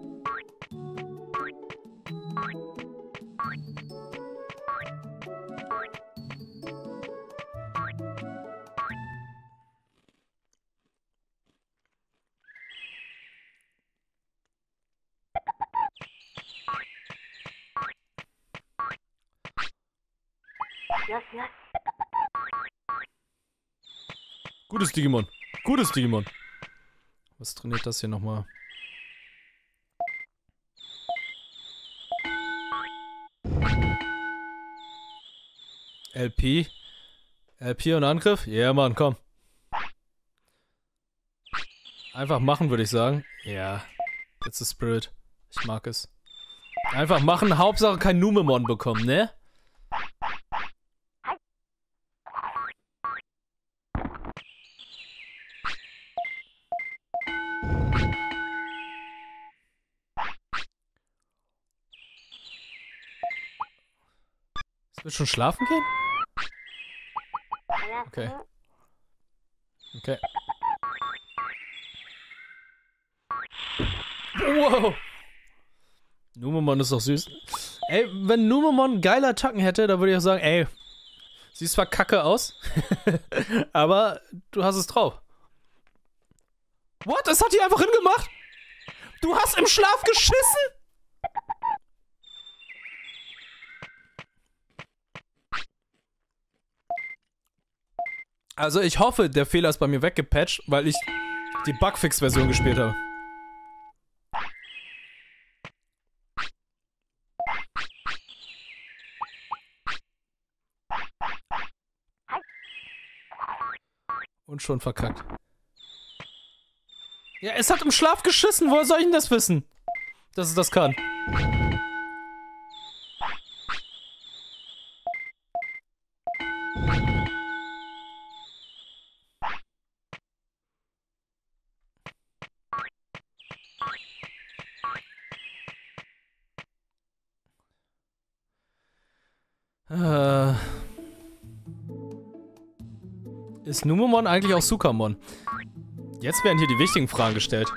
Gutes Digimon. Gutes Digimon. Was trainiert das hier nochmal? L P? L P und Angriff? Ja, yeah, Mann, komm. Einfach machen, würde ich sagen. Ja. That's the spirit. Ich mag es. Einfach machen, Hauptsache kein Numemon bekommen, ne? Es wird schon schlafen gehen? Okay. Okay. Wow. Numemon ist doch süß. Ey, wenn Numemon geile Attacken hätte, dann würde ich auch sagen, ey, siehst zwar kacke aus, aber du hast es drauf. What? Das hat die einfach hingemacht? Du hast im Schlaf geschissen? Also ich hoffe, der Fehler ist bei mir weggepatcht, weil ich die Bugfix-Version gespielt habe. Und schon verkackt. Ja, es hat im Schlaf geschissen. Woher soll ich denn das wissen? Dass es das kann. Äh... Ist Numemon eigentlich auch Sukamon? Jetzt werden hier die wichtigen Fragen gestellt.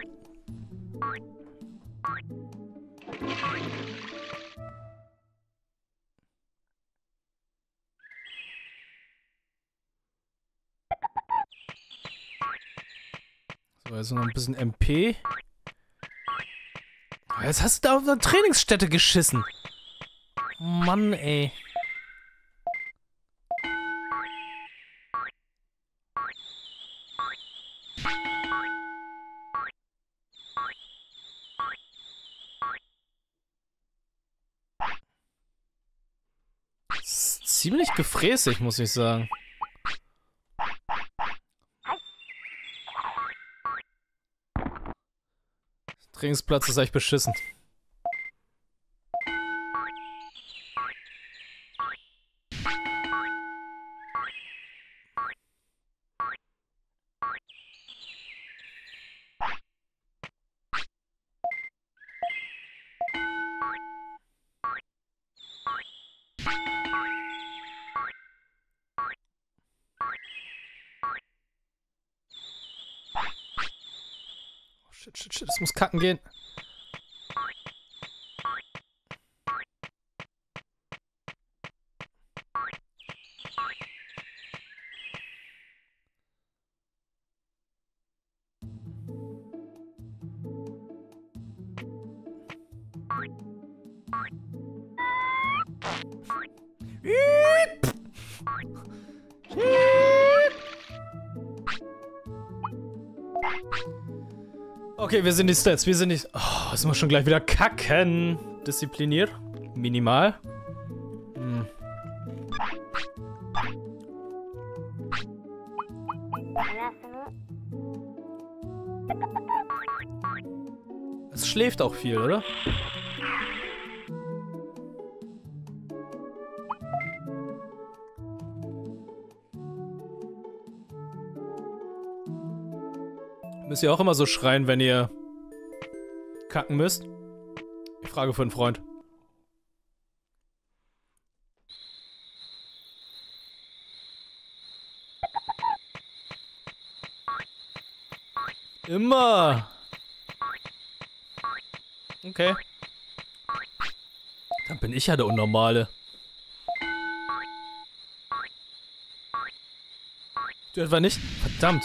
So, jetzt noch ein bisschen M P. Jetzt hast du da auf eine Trainingsstätte geschissen. Mann, ey. Ziemlich gefräßig, muss ich sagen. Trainingsplatz ist echt beschissen. Shit, shit, shit, es muss kacken gehen. Okay, wir sind die Stats, wir sind die... Oh, jetzt muss schon gleich wieder kacken. Diszipliniert. Minimal. Hm. Es schläft auch viel, oder? Müsst ihr auch immer so schreien, wenn ihr kacken müsst? Ich frage für einen Freund. Immer. Okay. Dann bin ich ja der Unnormale. Du etwa nicht? Verdammt.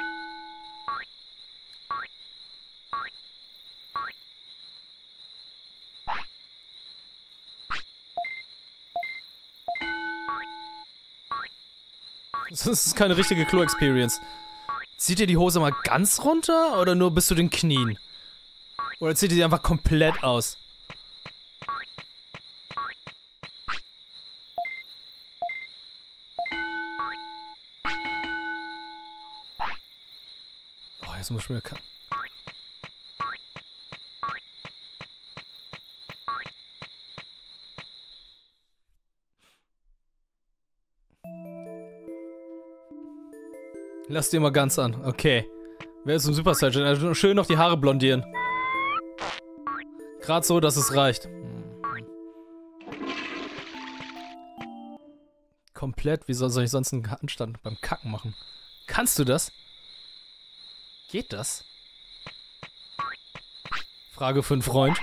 Das ist keine richtige Klo-Experience. Zieht ihr die Hose mal ganz runter oder nur bis zu den Knien? Oder zieht ihr die einfach komplett aus? Oh, jetzt muss ich mir... Lass dir mal ganz an. Okay. Wer ist ein Super Saiyan? Also schön noch die Haare blondieren. Gerade so, dass es reicht. Komplett? Wie soll, soll ich sonst einen Handstand beim Kacken machen? Kannst du das? Geht das? Frage für einen Freund.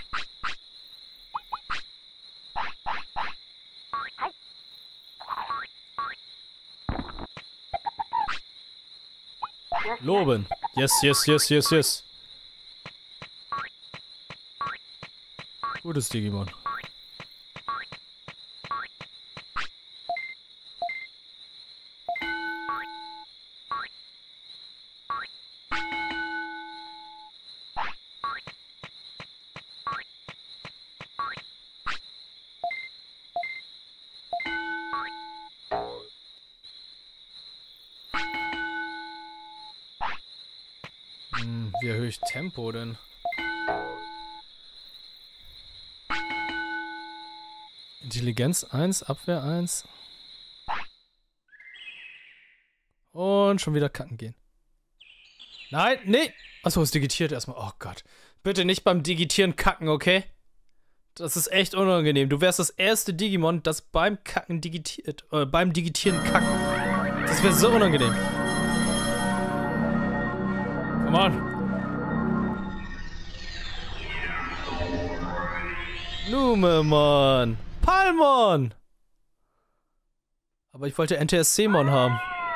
Loben. Yes, yes, yes, yes, yes. Gutes Digimon. Hm, wie erhöhe ich Tempo denn? Intelligenz eins, Abwehr eins. Und schon wieder kacken gehen. Nein, nee. Achso, es digitiert erstmal. Oh Gott. Bitte nicht beim Digitieren kacken, okay? Das ist echt unangenehm. Du wärst das erste Digimon, das beim Kacken digitiert, äh, beim Digitieren kackt. Das wäre so unangenehm. Come on. Numemon. Palmon. Aber ich wollte N T S C-Mon haben.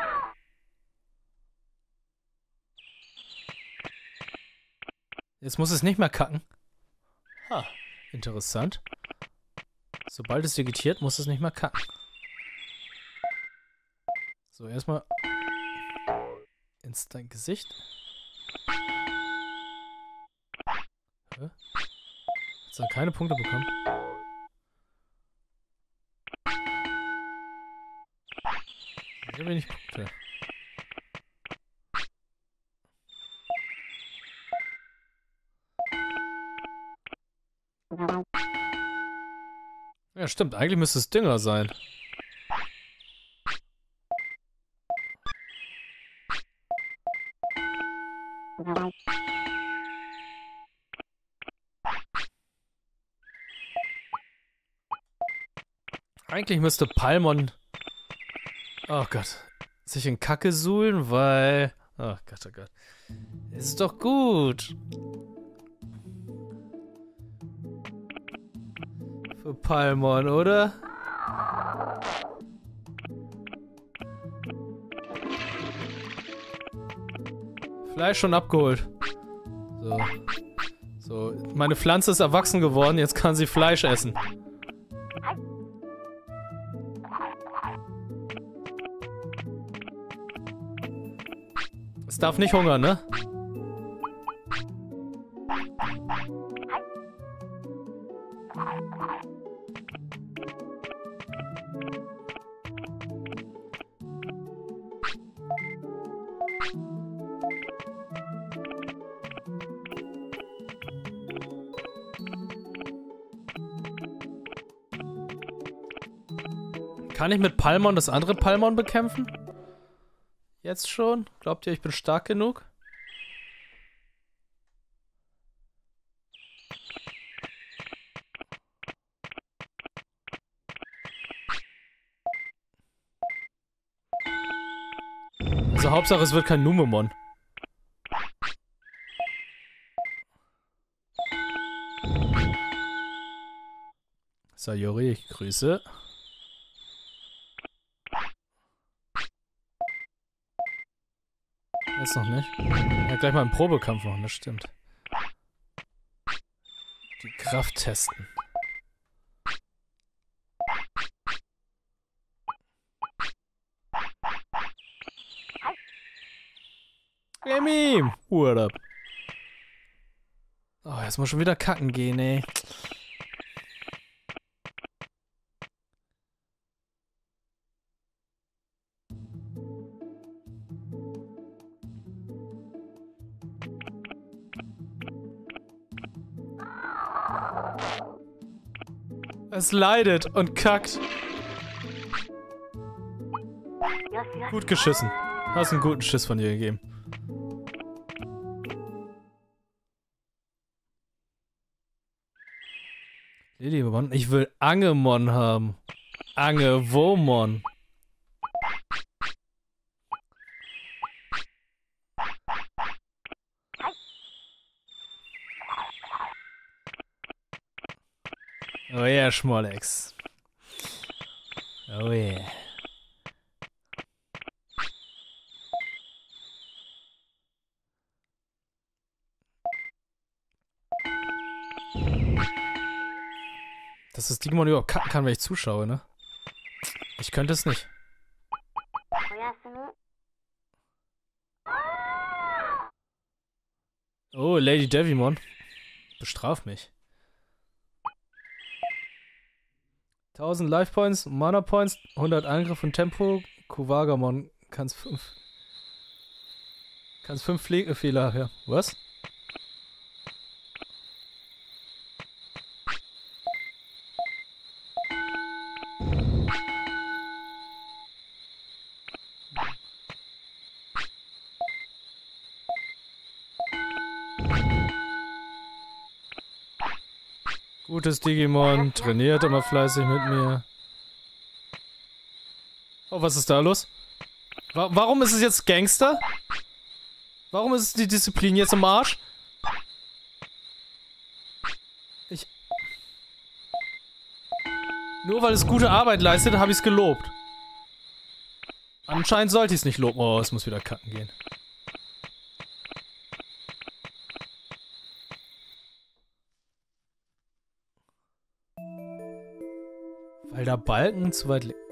Jetzt muss es nicht mehr kacken. Ha, interessant. Sobald es digitiert, muss es nicht mehr kacken. So, erstmal ins dein Gesicht. Hä? Hat er keine Punkte bekommen? Sehr wenig Punkte. Ja, stimmt. Eigentlich müsste es Dünger sein. Eigentlich müsste Palmon, oh Gott, sich in Kacke suhlen, weil, oh Gott, oh Gott, es ist doch gut. Für Palmon, oder? Fleisch schon abgeholt. So. So, meine Pflanze ist erwachsen geworden, jetzt kann sie Fleisch essen. Es darf nicht hungern, ne? Kann ich mit Palmon das andere Palmon bekämpfen? Jetzt schon? Glaubt ihr, ich bin stark genug? Also Hauptsache, es wird kein Numemon. Sayori, ich grüße. Jetzt noch nicht. Ja, gleich mal einen Probekampf machen, das stimmt. Die Kraft testen. Emi! What up? Oh, jetzt muss schon wieder kacken gehen, ey. Es leidet und kackt. Gut geschissen. Hast einen guten Schiss von dir gegeben. Lilymon? Ich will Angemon haben. Angewomon. Oh yeah, Schmollex. Oh yeah. Dass das Digimon überhaupt kacken kann, wenn ich zuschaue, ne? Ich könnte es nicht. Oh, Lady Devimon. Bestraf mich. tausend Life Points, Mana Points, hundert Angriff und Tempo. Kuwagamon kann's fünf. Kann's fünf Pflegefehler, ja. Was? Gutes Digimon, trainiert immer fleißig mit mir. Oh, was ist da los? Wa warum ist es jetzt Gangster? Warum ist die Disziplin jetzt im Arsch? Ich... Nur weil es gute Arbeit leistet, habe ich es gelobt. Anscheinend sollte ich es nicht loben. Oh, es muss wieder kacken gehen. Weil der Balken zu weit liegt.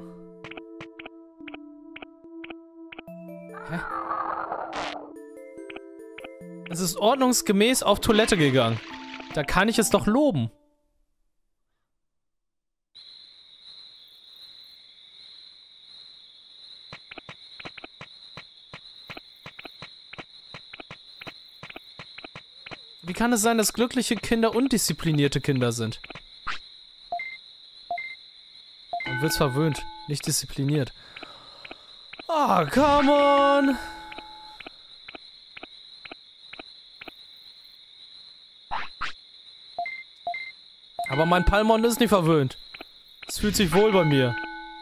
Hä? Es ist ordnungsgemäß auf Toilette gegangen. Da kann ich es doch loben. Wie kann es sein, dass glückliche Kinder undisziplinierte Kinder sind? Man wird's verwöhnt, nicht diszipliniert. Ah, oh, come on! Aber mein Palmon ist nicht verwöhnt. Es fühlt sich wohl bei mir.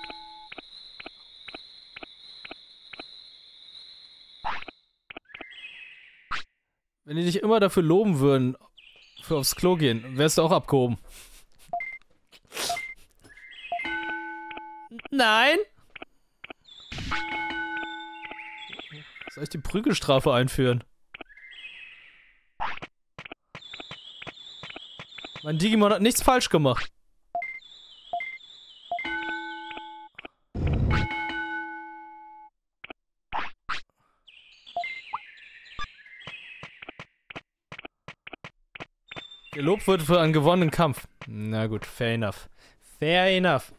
Wenn die dich immer dafür loben würden, für aufs Klo gehen, wärst du auch abgehoben. Nein! Soll ich die Prügelstrafe einführen? Mein Digimon hat nichts falsch gemacht. Gelobt wird für einen gewonnenen Kampf. Na gut, fair enough. Fair enough.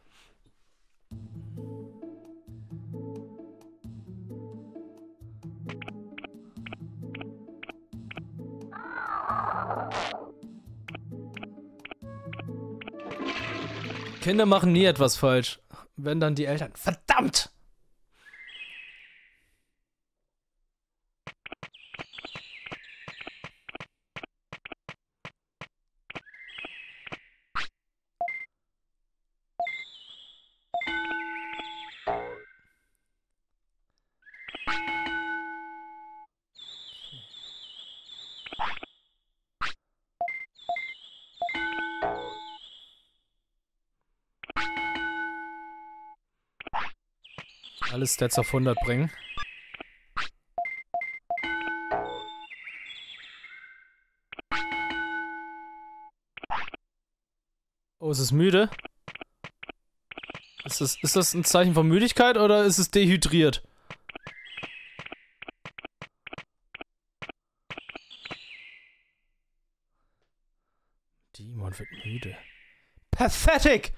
Kinder machen nie etwas falsch. Wenn dann die Eltern... Verdammt! Alle Stats auf hundert bringen. Oh, ist es müde? Ist das, ist das ein Zeichen von Müdigkeit oder ist es dehydriert? Digimon wird müde. Pathetic!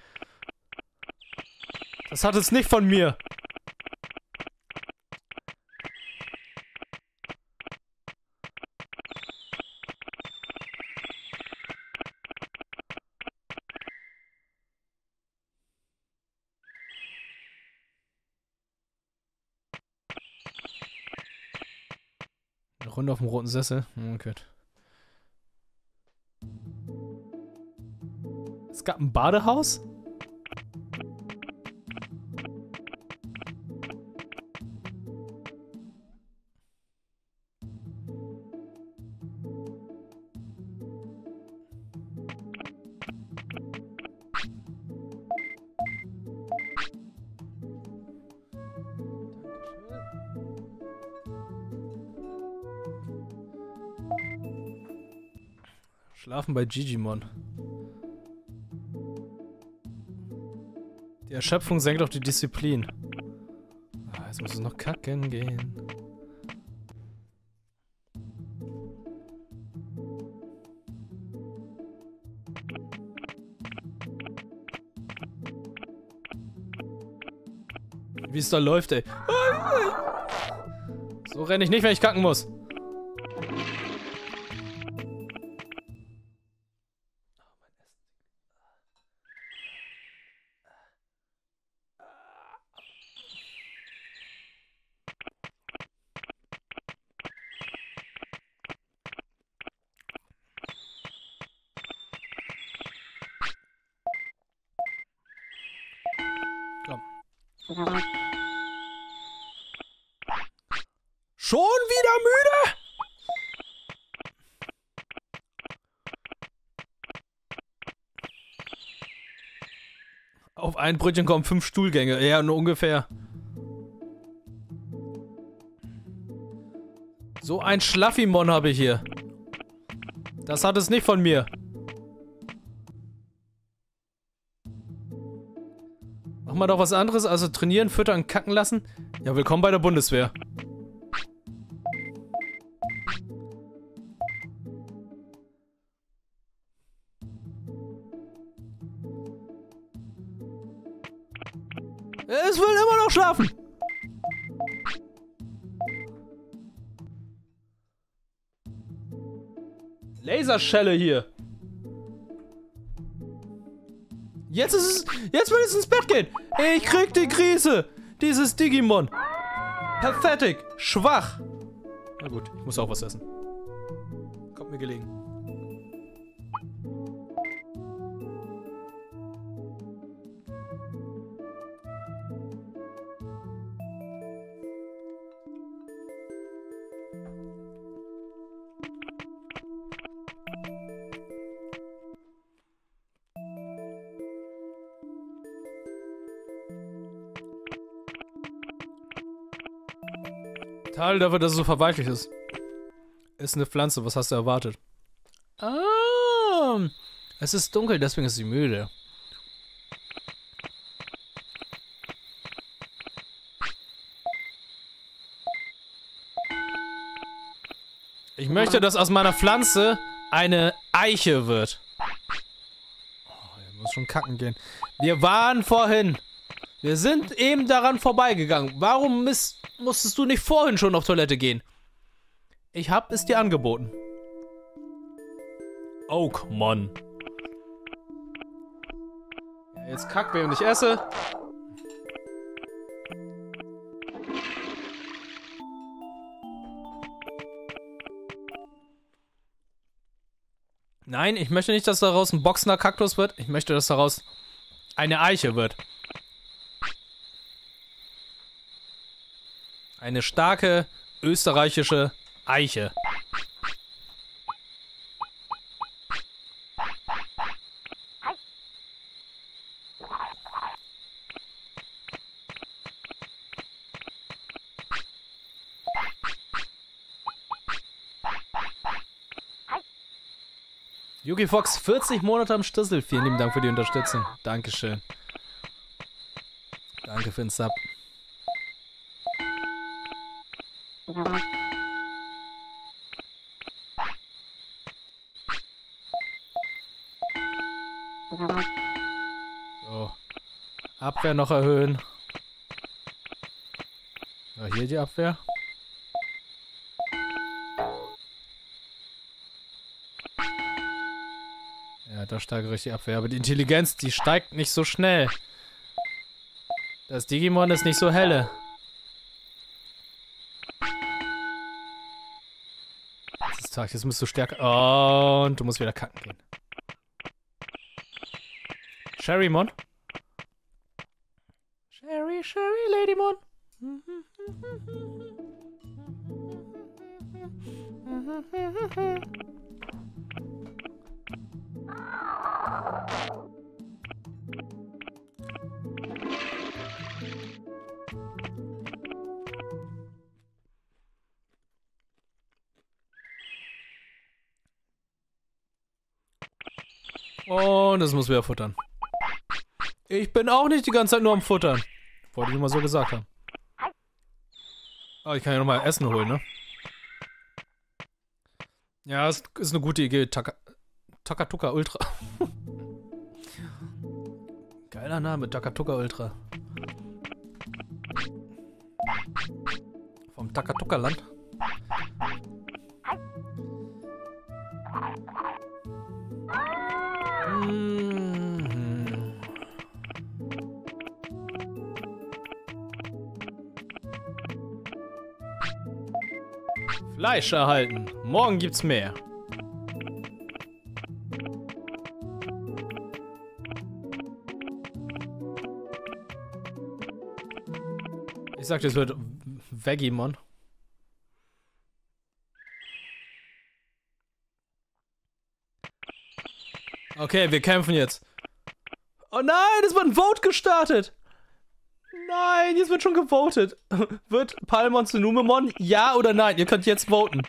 Das hat es nicht von mir. Eine Runde auf dem roten Sessel. Okay. Es gab ein Badehaus? Schlafen bei Gigimon. Die Erschöpfung senkt auch die Disziplin. Ah, jetzt muss es noch kacken gehen. Wie es da läuft, ey. So renne ich nicht, wenn ich kacken muss. Komm. Schon wieder müde? Auf ein Brötchen kommen fünf Stuhlgänge. Ja, nur ungefähr. So ein Schlaffimon habe ich hier. Das hat es nicht von mir. Mach mal doch was anderes, also trainieren, füttern, kacken lassen. Ja, willkommen bei der Bundeswehr. Es will immer noch schlafen. Laserschelle hier. Jetzt ist es. Jetzt will es ins Bett gehen. Ich krieg die Krise. Dieses Digimon. Pathetic. Schwach. Na gut, ich muss auch was essen. Kommt mir gelegen. Teil dafür, dass es so verweichlich ist. Ist eine Pflanze, was hast du erwartet? Ah, es ist dunkel, deswegen ist sie müde. Ich möchte, dass aus meiner Pflanze eine Eiche wird. Oh, ich muss schon kacken gehen. Wir waren vorhin. Wir sind eben daran vorbeigegangen. Warum miss musstest du nicht vorhin schon auf Toilette gehen? Ich hab es dir angeboten. Oak, Mann. Ja, jetzt kack, während ich esse. Nein, ich möchte nicht, dass daraus ein boxender Kaktus wird. Ich möchte, dass daraus eine Eiche wird. Eine starke österreichische Eiche. Yuki Fox, vierzig Monate am Stüssel. Vielen lieben Dank für die Unterstützung. Dankeschön. Danke für den Sub. So. Abwehr noch erhöhen. Ja, hier die Abwehr. Ja, da steigere ich die Abwehr. Aber die Intelligenz, die steigt nicht so schnell. Das Digimon ist nicht so helle. Jetzt ist Tag, jetzt musst du stärker. Und du musst wieder kacken gehen. Sherrymon? Sherry, Sherry, Ladymon. Und das muss wieder futtern. Ich bin auch nicht die ganze Zeit nur am Futtern. Wollte ich immer so gesagt haben. Aber ich kann ja nochmal Essen holen, ne? Ja, ist, ist eine gute Idee. Taka, Takatuka Ultra. Geiler Name, Takatuka Ultra. Vom Takatuka-Land. Mhm. Fleisch erhalten. Morgen gibt's mehr. Ich sagte, es wird Veggimon. Okay, wir kämpfen jetzt. Oh nein, es wird ein Vote gestartet. Nein, jetzt wird schon gewotet. Wird Palmon zu Numemon? Ja oder nein? Ihr könnt jetzt voten.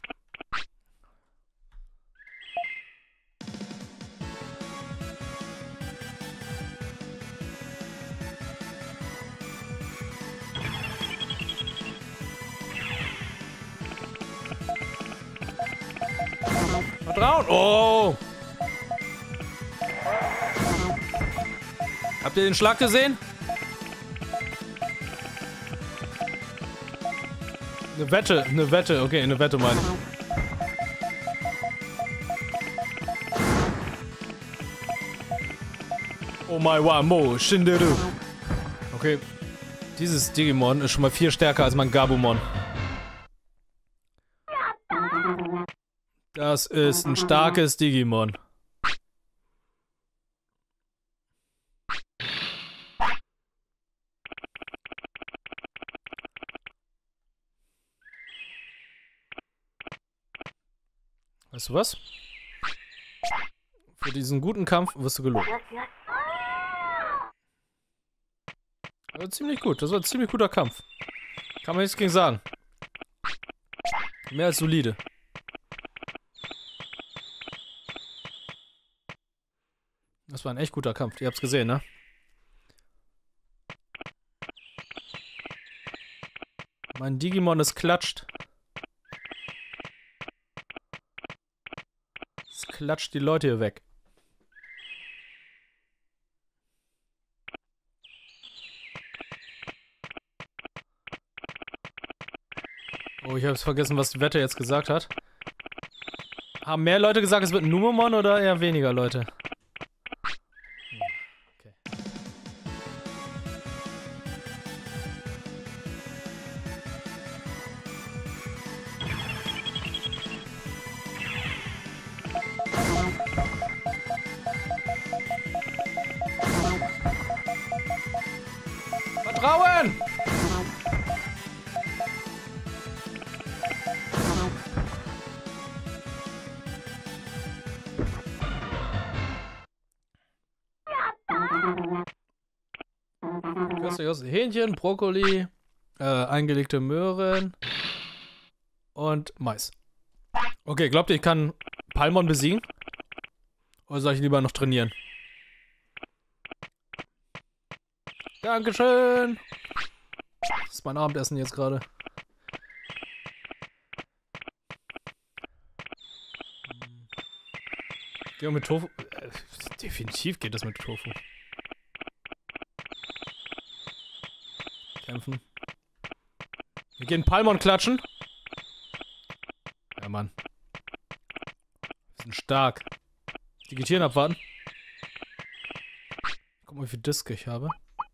Vertrauen. Oh! Habt ihr den Schlag gesehen? Eine Wette, eine Wette, okay, eine Wette meine ich. Oh my wa mo, Shinderu. Okay, dieses Digimon ist schon mal viel stärker als mein Gabumon. Das ist ein starkes Digimon. Weißt du was? Für diesen guten Kampf wirst du gelobt. Das war ziemlich gut. Das war ein ziemlich guter Kampf. Kann man nichts gegen sagen. Mehr als solide. Das war ein echt guter Kampf. Ihr habt's gesehen, ne? Mein Digimon ist klatscht. Es klatscht die Leute hier weg. Oh, ich hab's vergessen, was die Wette jetzt gesagt hat. Haben mehr Leute gesagt, es wird ein Numemon oder eher weniger Leute? Okay. Vertrauen! Hähnchen, Brokkoli, äh, eingelegte Möhren und Mais. Okay, glaubt ihr, ich kann Palmon besiegen? Oder soll ich lieber noch trainieren? Dankeschön! Das ist mein Abendessen jetzt gerade. Geht auch mit Tofu. Äh, definitiv geht das mit Tofu. Kämpfen. Wir gehen Palmon klatschen. Ja, Mann. Wir sind stark. Digitieren abwarten. Guck mal, wie viel Disk ich habe.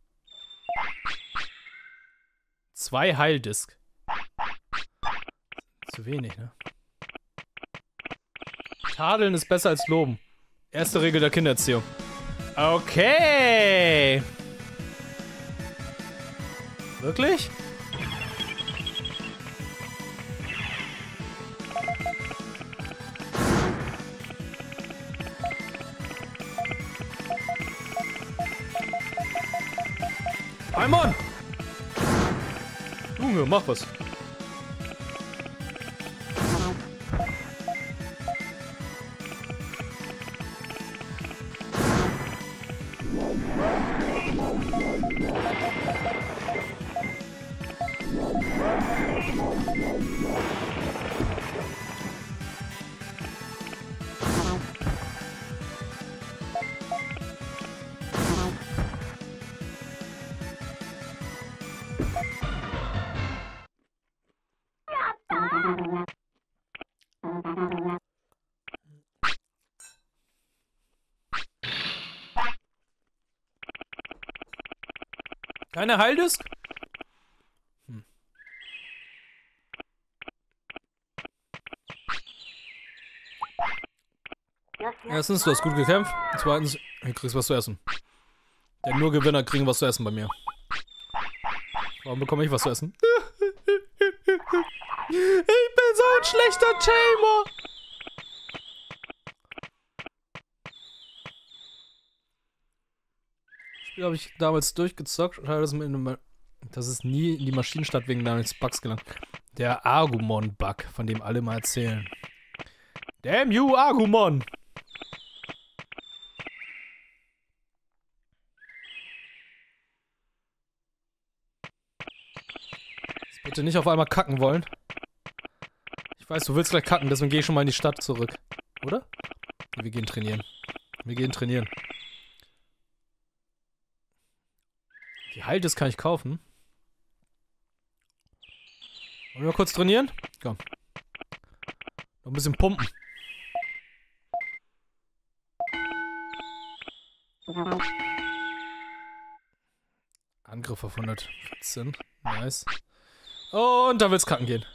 Zwei Heildisk. Zu wenig, ne? Tadeln ist besser als loben. Erste Regel der Kindererziehung. Okay. Wirklich? Palmon! Junge, mach was. Keine Heildisk? Hm. Erstens, du hast gut gekämpft. Zweitens, du kriegst was zu essen. Denn nur Gewinner kriegen was zu essen bei mir. Warum bekomme ich was zu essen? Ich bin so ein schlechter Tamer. Das Spiel habe ich damals durchgezockt und habe das mit einem... Das ist nie in die Maschinenstadt wegen deines Bugs gelangt. Der Agumon-Bug, von dem alle mal erzählen. Damn you, Agumon! Jetzt bitte nicht auf einmal kacken wollen. Ich weiß, du willst gleich kacken, deswegen gehe ich schon mal in die Stadt zurück. Oder? Wir gehen trainieren. Wir gehen trainieren. Die Haltes kann ich kaufen. Wollen wir kurz trainieren? Komm. Noch ein bisschen pumpen. Angriff auf hundertvierzehn. Nice. Und da wird's kacken gehen.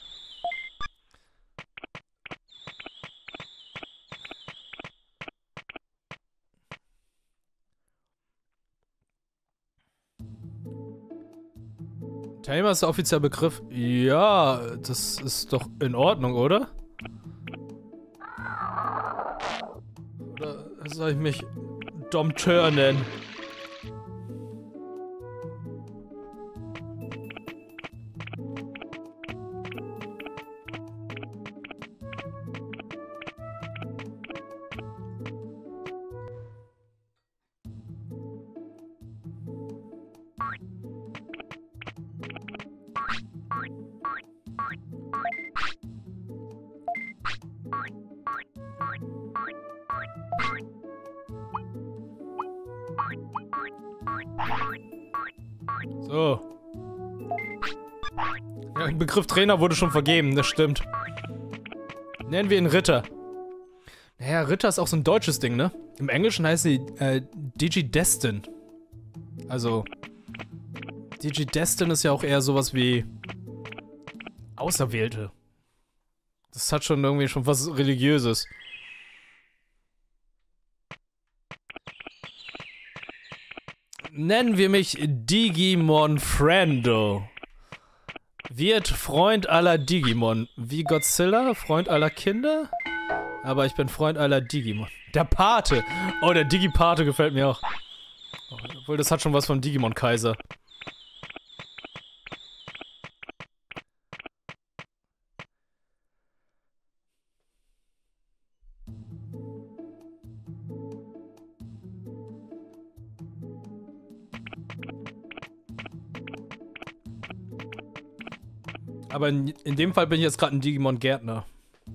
Tamer ist der offizielle Begriff. Ja, das ist doch in Ordnung, oder? Oder soll ich mich Dompteur nennen? So. Ja, der Begriff Trainer wurde schon vergeben, das stimmt. Nennen wir ihn Ritter. Naja, Ritter ist auch so ein deutsches Ding, ne? Im Englischen heißt sie äh, Digidestin. Also, Digidestin ist ja auch eher sowas wie Auserwählte. Das hat schon irgendwie schon was Religiöses. Nennen wir mich Digimon Friendo. Wird Freund aller Digimon. Wie Godzilla, Freund aller Kinder? Aber ich bin Freund aller Digimon. Der Pate! Oh, der Digi-Pate gefällt mir auch. Obwohl, das hat schon was vom Digimon-Kaiser. Aber in, in dem Fall bin ich jetzt gerade ein Digimon-Gärtner.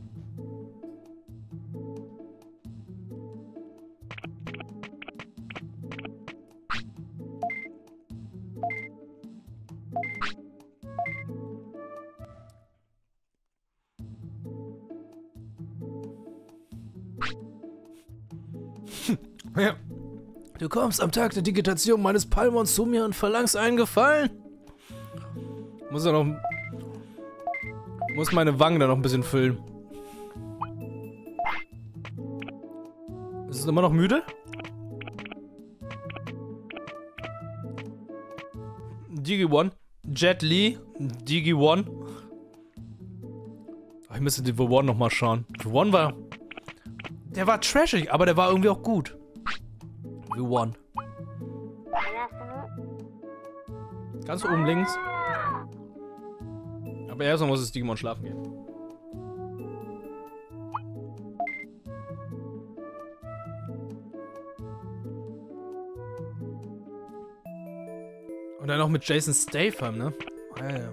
Ja. Du kommst am Tag der Digitation meines Palmons zu mir und verlangst einen Gefallen? Muss er noch... Muss meine Wangen da noch ein bisschen füllen. Ist es immer noch müde? Digi-One. Jet Li. Digi-One. Ich müsste die The One nochmal schauen. The One war... Der war trashig, aber der war irgendwie auch gut. The One. Ganz oben links. Aber erstmal muss es Digimon schlafen gehen. Und dann noch mit Jason Statham, ne? Ah, ja.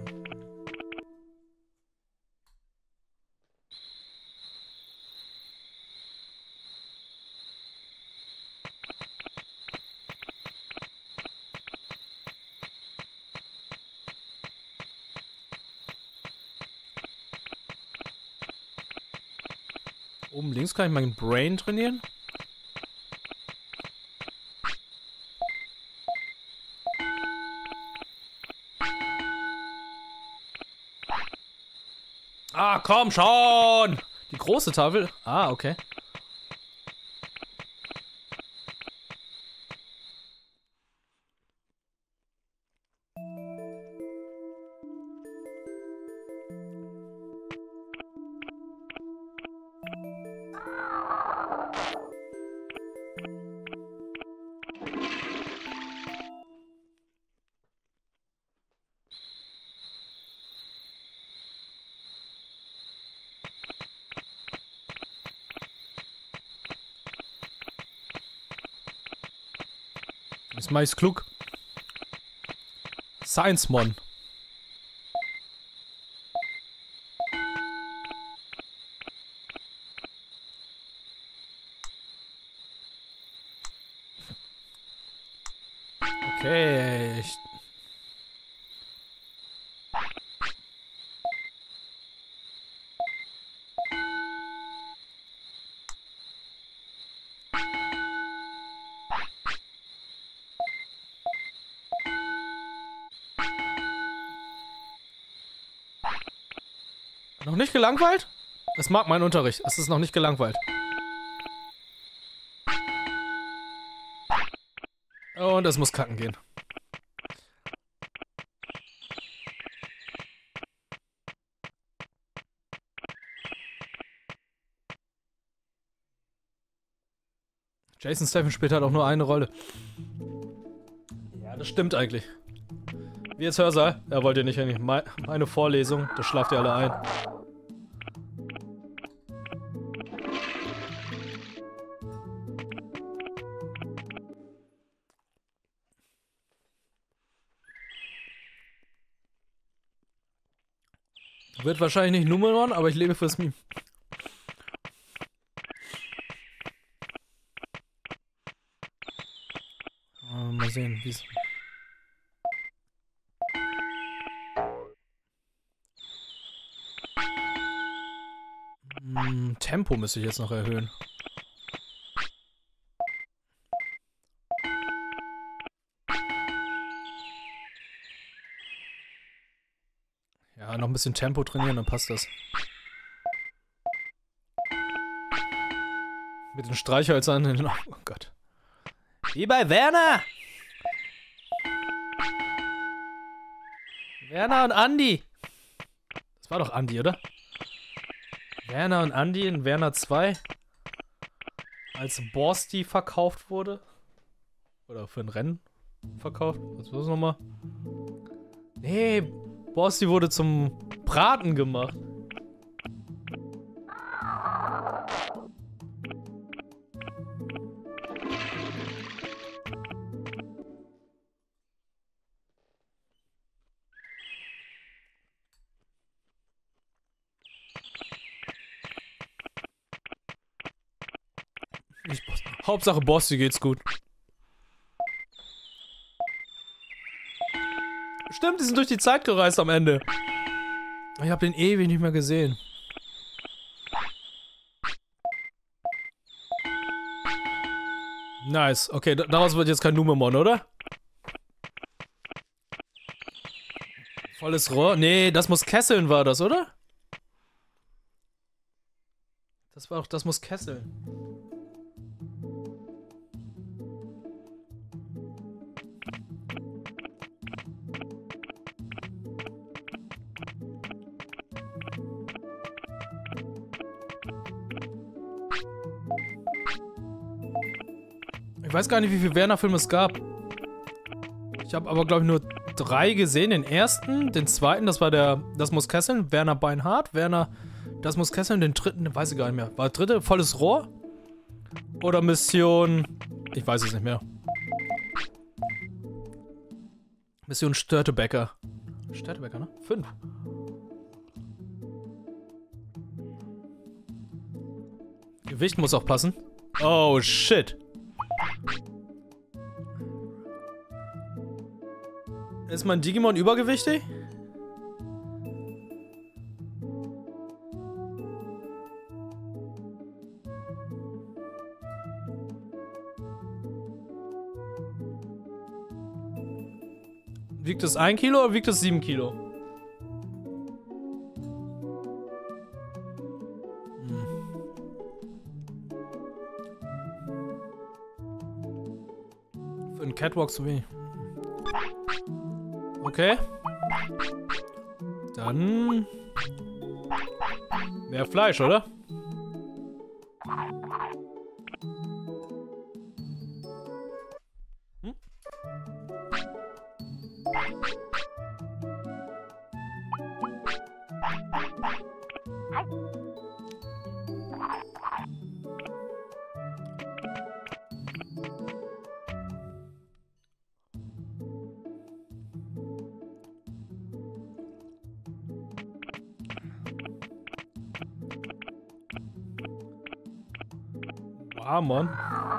Oben links kann ich mein Brain trainieren. Ah, komm schon! Die große Tafel? Ah, okay. Jetzt mach ich's klug. Science-Mon. Okay, ich... Noch nicht gelangweilt? Es mag mein Unterricht. Es ist noch nicht gelangweilt. Und es muss kacken gehen. Jason Statham spielt halt auch nur eine Rolle. Ja, das stimmt eigentlich. Wie jetzt Hörsaal? Er wollte nicht eigentlich. Meine Vorlesung, da schlaft ihr alle ein. Wird wahrscheinlich nicht Numeron, aber ich lebe fürs Meme. Oh, mal sehen, wie es... Hm, Tempo müsste ich jetzt noch erhöhen. Ja, noch ein bisschen Tempo trainieren, dann passt das. Mit den Streichhölzern in den... Oh Gott. Wie bei Werner! Werner und Andi! Das war doch Andi, oder? Werner und Andi in Werner zwei. Als Borsti verkauft wurde. Oder für ein Rennen verkauft. Was war das nochmal? Nee, Borsti wurde zum Braten gemacht. Ich, Hauptsache Borsti geht's gut. Stimmt, die sind durch die Zeit gereist am Ende. Ich habe den ewig nicht mehr gesehen. Nice. Okay, daraus wird jetzt kein Numemon, oder? Volles Rohr? Nee, das muss Kesseln war das, oder? Das war auch, das muss Kesseln. Ich weiß gar nicht, wie viele Werner-Filme es gab. Ich habe aber, glaube ich, nur drei gesehen. Den ersten, den zweiten, das war der, das muss Kesseln, Werner Beinhardt, Werner, das muss Kesseln, den dritten, weiß ich gar nicht mehr. War der dritte Volles Rohr? Oder Mission, ich weiß es nicht mehr. Mission Störtebecker. Störtebecker, ne? Fünf. Gewicht muss auch passen. Oh, shit. Ist mein Digimon übergewichtig? Wiegt es ein Kilo oder wiegt es sieben Kilo? Hm. Für einen Catwalk so wenig. Okay. Dann... mehr Fleisch, oder? Hm? Amon.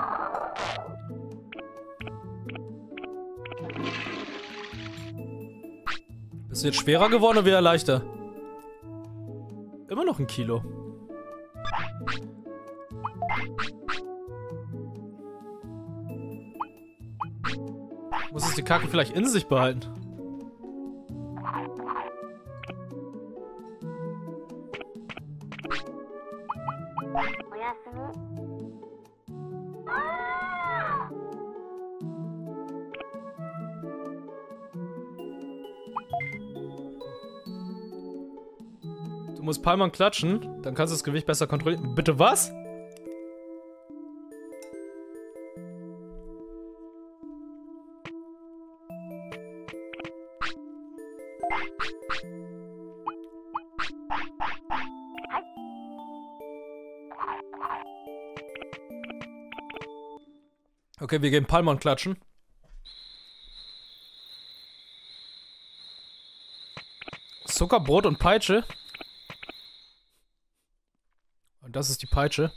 Bist du jetzt schwerer geworden oder wieder leichter? Immer noch ein Kilo. Muss es die Kacke vielleicht in sich behalten? Du musst Palmon klatschen, dann kannst du das Gewicht besser kontrollieren. Bitte was? Okay, wir gehen Palmon klatschen. Zucker, Brot und Peitsche. Und das ist die Peitsche.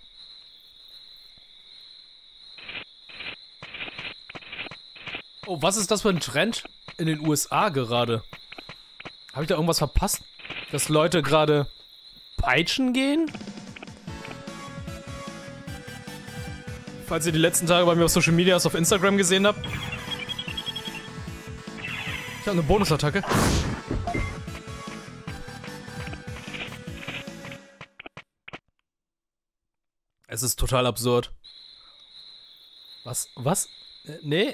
Oh, was ist das für ein Trend in den U S A gerade? Habe ich da irgendwas verpasst? Dass Leute gerade peitschen gehen? Falls ihr die letzten Tage bei mir auf Social Media auf Instagram gesehen habt. Ich habe eine Bonusattacke. Es ist total absurd. Was? Was? Äh, nee.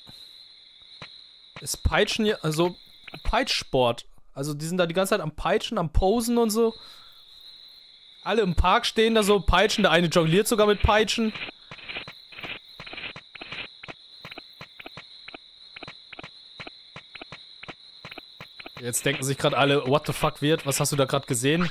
Ist Peitschen hier, also Peitschsport. Also die sind da die ganze Zeit am Peitschen, am Posen und so. Alle im Park stehen da so, peitschen. Der eine jongliert sogar mit Peitschen. Jetzt denken sich gerade alle, what the fuck wird? Was hast du da gerade gesehen?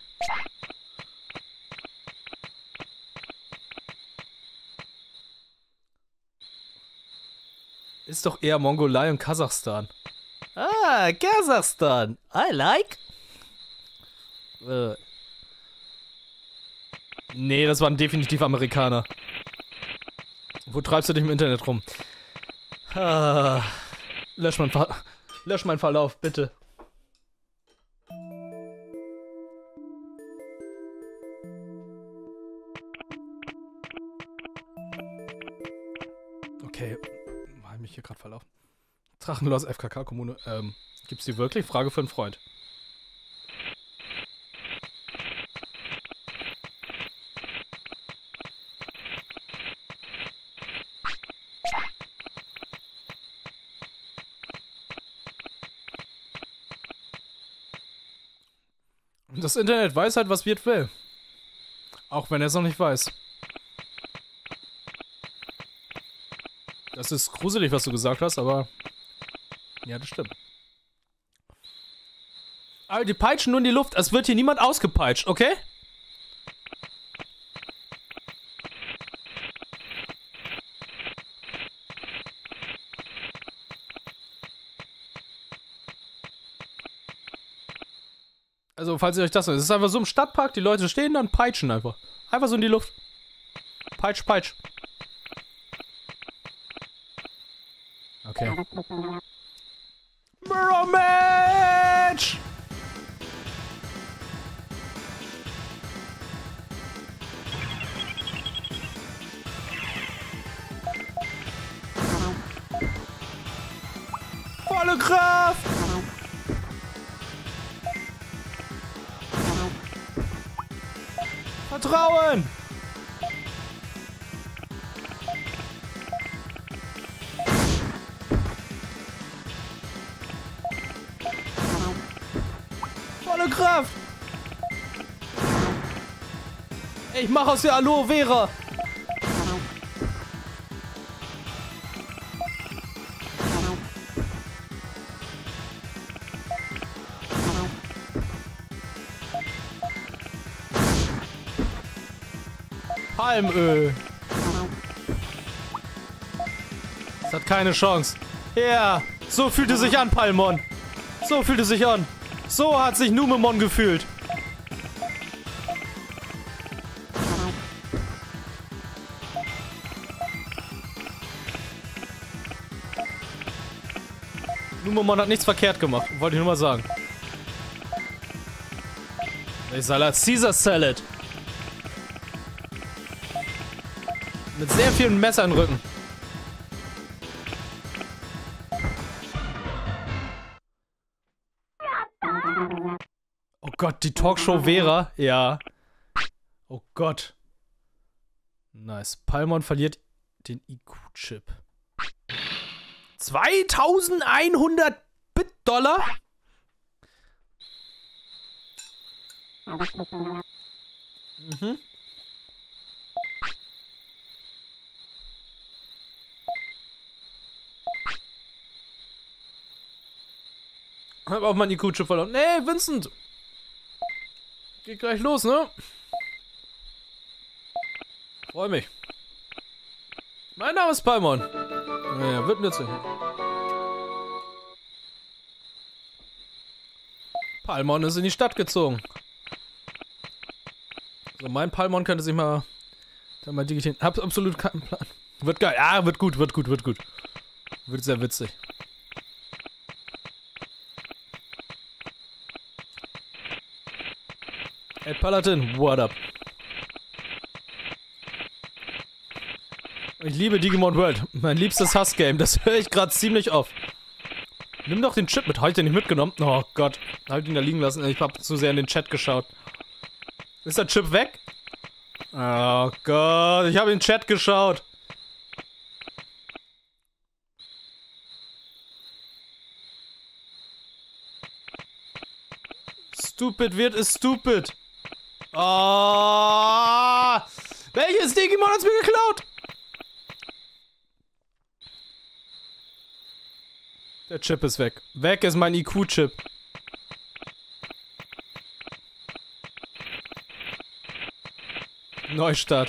Ist doch eher Mongolei und Kasachstan. Ah, Kasachstan. I like. Äh. Nee, das waren definitiv Amerikaner. Wo treibst du dich im Internet rum? Ah, lösch mein Ver lösch meinen Verlauf, bitte. Okay, habe mich hier gerade verlaufen. Drachenlos F K K-Kommune. Ähm, gibt's die wirklich? Frage für einen Freund. Das Internet weiß halt, was Wirt will. Auch wenn er es noch nicht weiß. Das ist gruselig, was du gesagt hast, aber... Ja, das stimmt. Aber die peitschen nur in die Luft. Es wird hier niemand ausgepeitscht, okay? Also, falls ihr euch das... Es ist einfach so im Stadtpark, die Leute stehen da und peitschen einfach. Einfach so in die Luft. Peitsch, peitsch. Okay. Mirror Match! Volle Kraft! Vertrauen! Volle Kraft! Ich mach aus der Aloe Vera! Palmöl. Das hat keine Chance. Ja, yeah. So fühlt es sich an, Palmon. So fühlt es sich an. So hat sich Numemon gefühlt. Numemon hat nichts verkehrt gemacht. Wollte ich nur mal sagen. Der Salat, Caesar Salad. Mit sehr vielen Messern im Rücken. Oh Gott, die Talkshow Vera. Ja. Oh Gott. Nice. Palmon verliert den I Q-Chip. zweitausendeinhundert Bit-Dollar? Mhm. Hab auch mal die Kutsche verloren. Nee, Vincent! Geht gleich los, ne? Freu mich. Mein Name ist Palmon. Naja, wird nützlich. Palmon ist in die Stadt gezogen. So, mein Palmon könnte sich mal... Dann mal digitieren. Hab absolut keinen Plan. Wird geil. Ah, wird gut, wird gut, wird gut. Wird sehr witzig. Hey Paladin, what up? Ich liebe Digimon World. Mein liebstes Hassgame. Das höre ich gerade ziemlich oft. Nimm doch den Chip mit. Heute nicht mitgenommen. Oh Gott. Halt ihn da liegen lassen. Ich habe zu sehr in den Chat geschaut. Ist der Chip weg? Oh Gott. Ich habe in den Chat geschaut. Stupid wird ist stupid. Oh, welches Digimon hat's mir geklaut? Der Chip ist weg. Weg ist mein I Q-Chip. Neustart.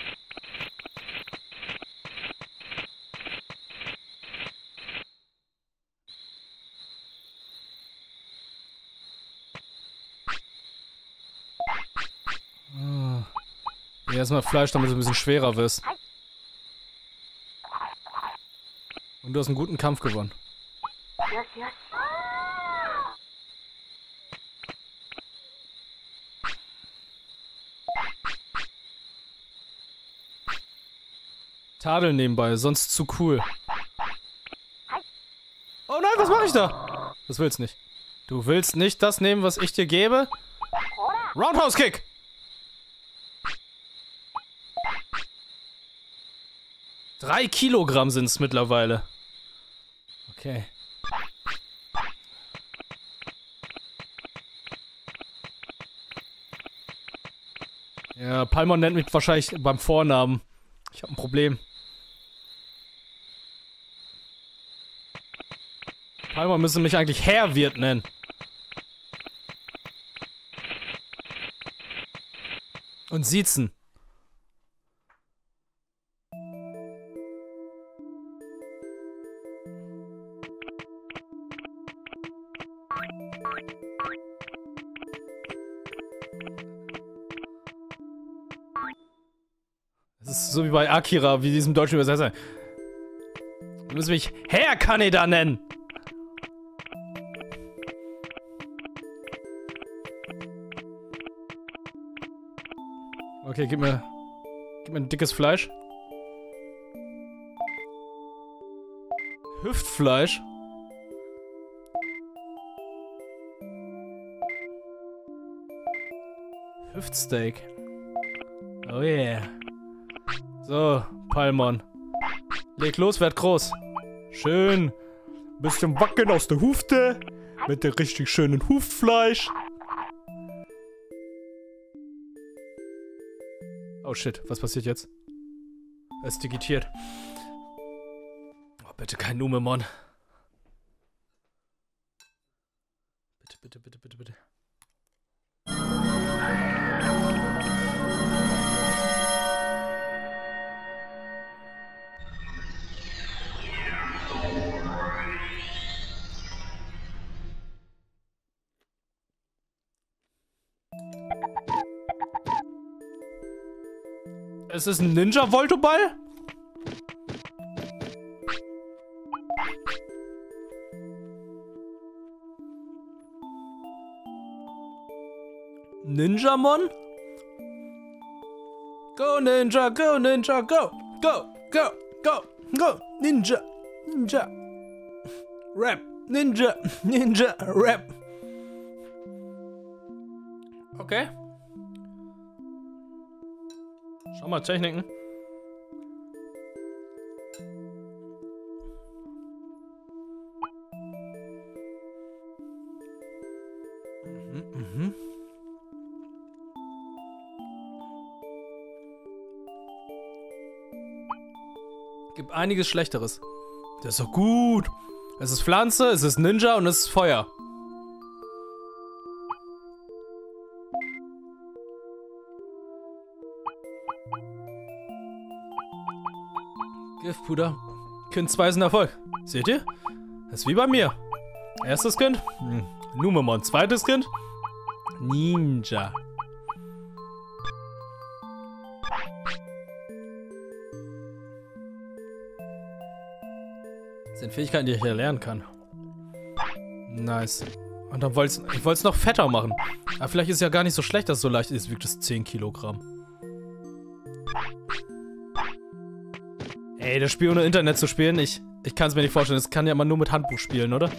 Ja, erstmal Fleisch, damit du ein bisschen schwerer wirst. Und du hast einen guten Kampf gewonnen. Tadeln nebenbei, sonst zu cool. Oh nein, was mache ich da? Das willst nicht. Du willst nicht das nehmen, was ich dir gebe? Roundhouse Kick! Drei Kilogramm sind es mittlerweile. Okay. Ja, Palmon nennt mich wahrscheinlich beim Vornamen. Ich habe ein Problem. Palmon müsste mich eigentlich Herrwirt nennen. Und siezen. Das ist so wie bei Akira, wie diesem deutschen Übersetzer. Du musst mich Herr Kaneda nennen. Okay, gib mir, gib mir ein dickes Fleisch. Hüftfleisch. Hüftsteak. Oh yeah. So, Palmon. Leg los, werd groß. Schön. Bisschen wackeln aus der Hufte. Mit dem richtig schönen Huftfleisch. Oh shit, was passiert jetzt? Er ist digitiert. Oh, bitte kein Numemon. Bitte, bitte, bitte, bitte, bitte. Es ist ein Ninja-Voltoball? Ninjamon? Go Ninja, go Ninja, go! Go, go, go, go! Ninja, Ninja! Rap, Ninja, Ninja, Rap! Okay. Schau mal, Techniken. Mhm, mhm. Gibt einiges Schlechteres. Das ist doch gut. Es ist Pflanze, es ist Ninja und es ist Feuer. Giftpuder. Kind zwei ist ein Erfolg. Seht ihr? Das ist wie bei mir. Erstes Kind. Hm. Numemon. Zweites Kind. Ninja. Das sind Fähigkeiten, die ich erlernen kann. Nice. Und dann wollte ich wollte es noch fetter machen. Aber vielleicht ist es ja gar nicht so schlecht, dass es so leicht ist. Wiegt es zehn Kilogramm. Ey, das Spiel ohne Internet zu spielen, ich, ich kann es mir nicht vorstellen. Das kann ja man nur mit Handbuch spielen, oder?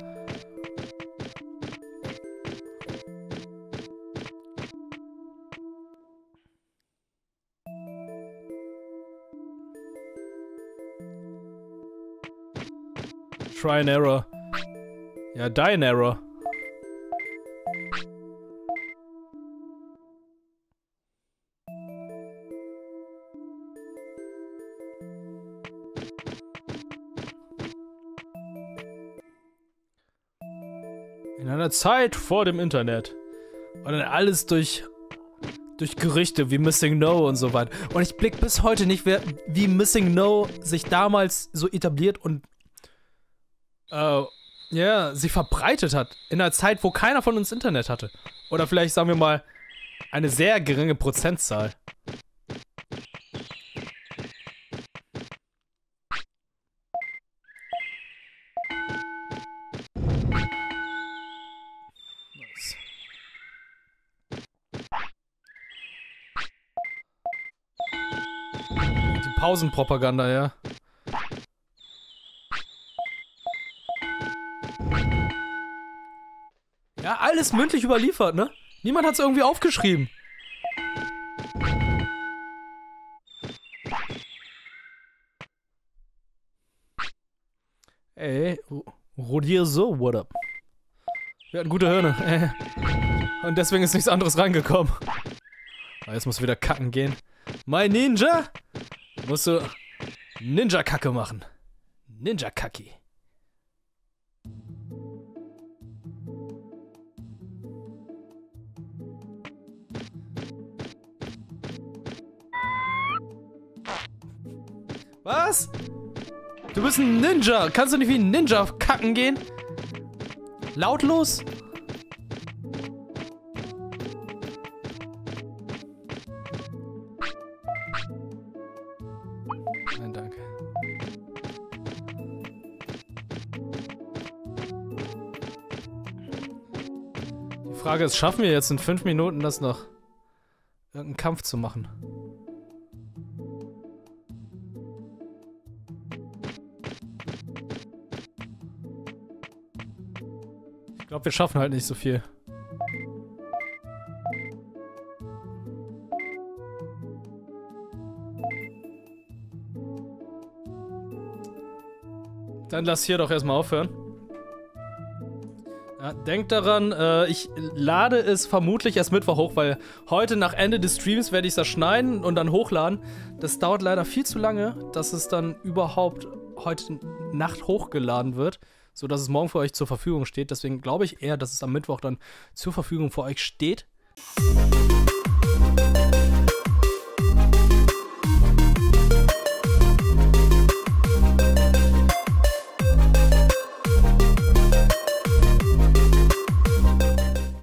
Try and Error. Ja, die and Error. In einer Zeit vor dem Internet. Und dann alles durch, durch Gerüchte wie Missing No und so weiter. Und ich blick bis heute nicht, wer, wie Missing No sich damals so etabliert und äh, ja, sich verbreitet hat. In einer Zeit, wo keiner von uns Internet hatte. Oder vielleicht, sagen wir mal, eine sehr geringe Prozentzahl. Die Pausenpropaganda, ja. Ja, alles mündlich überliefert, ne? Niemand hat es irgendwie aufgeschrieben. Ey, Rodier so, what up? Wir hatten gute Hirne. Und deswegen ist nichts anderes reingekommen. Jetzt muss wieder kacken gehen. Mein Ninja! Musst du Ninja-Kacke machen. Ninja-Kacki. Was? Du bist ein Ninja. Kannst du nicht wie ein Ninja kacken gehen? Lautlos? Nein, danke. Die Frage ist, schaffen wir jetzt in fünf Minuten das noch, irgendeinen Kampf zu machen? Ich glaube, wir schaffen halt nicht so viel. Dann lass hier doch erstmal aufhören. Ja, denkt daran, äh, ich lade es vermutlich erst Mittwoch hoch, weil heute nach Ende des Streams werde ich das schneiden und dann hochladen. Das dauert leider viel zu lange, dass es dann überhaupt heute Nacht hochgeladen wird, sodass es morgen für euch zur Verfügung steht. Deswegen glaube ich eher, dass es am Mittwoch dann zur Verfügung für euch steht.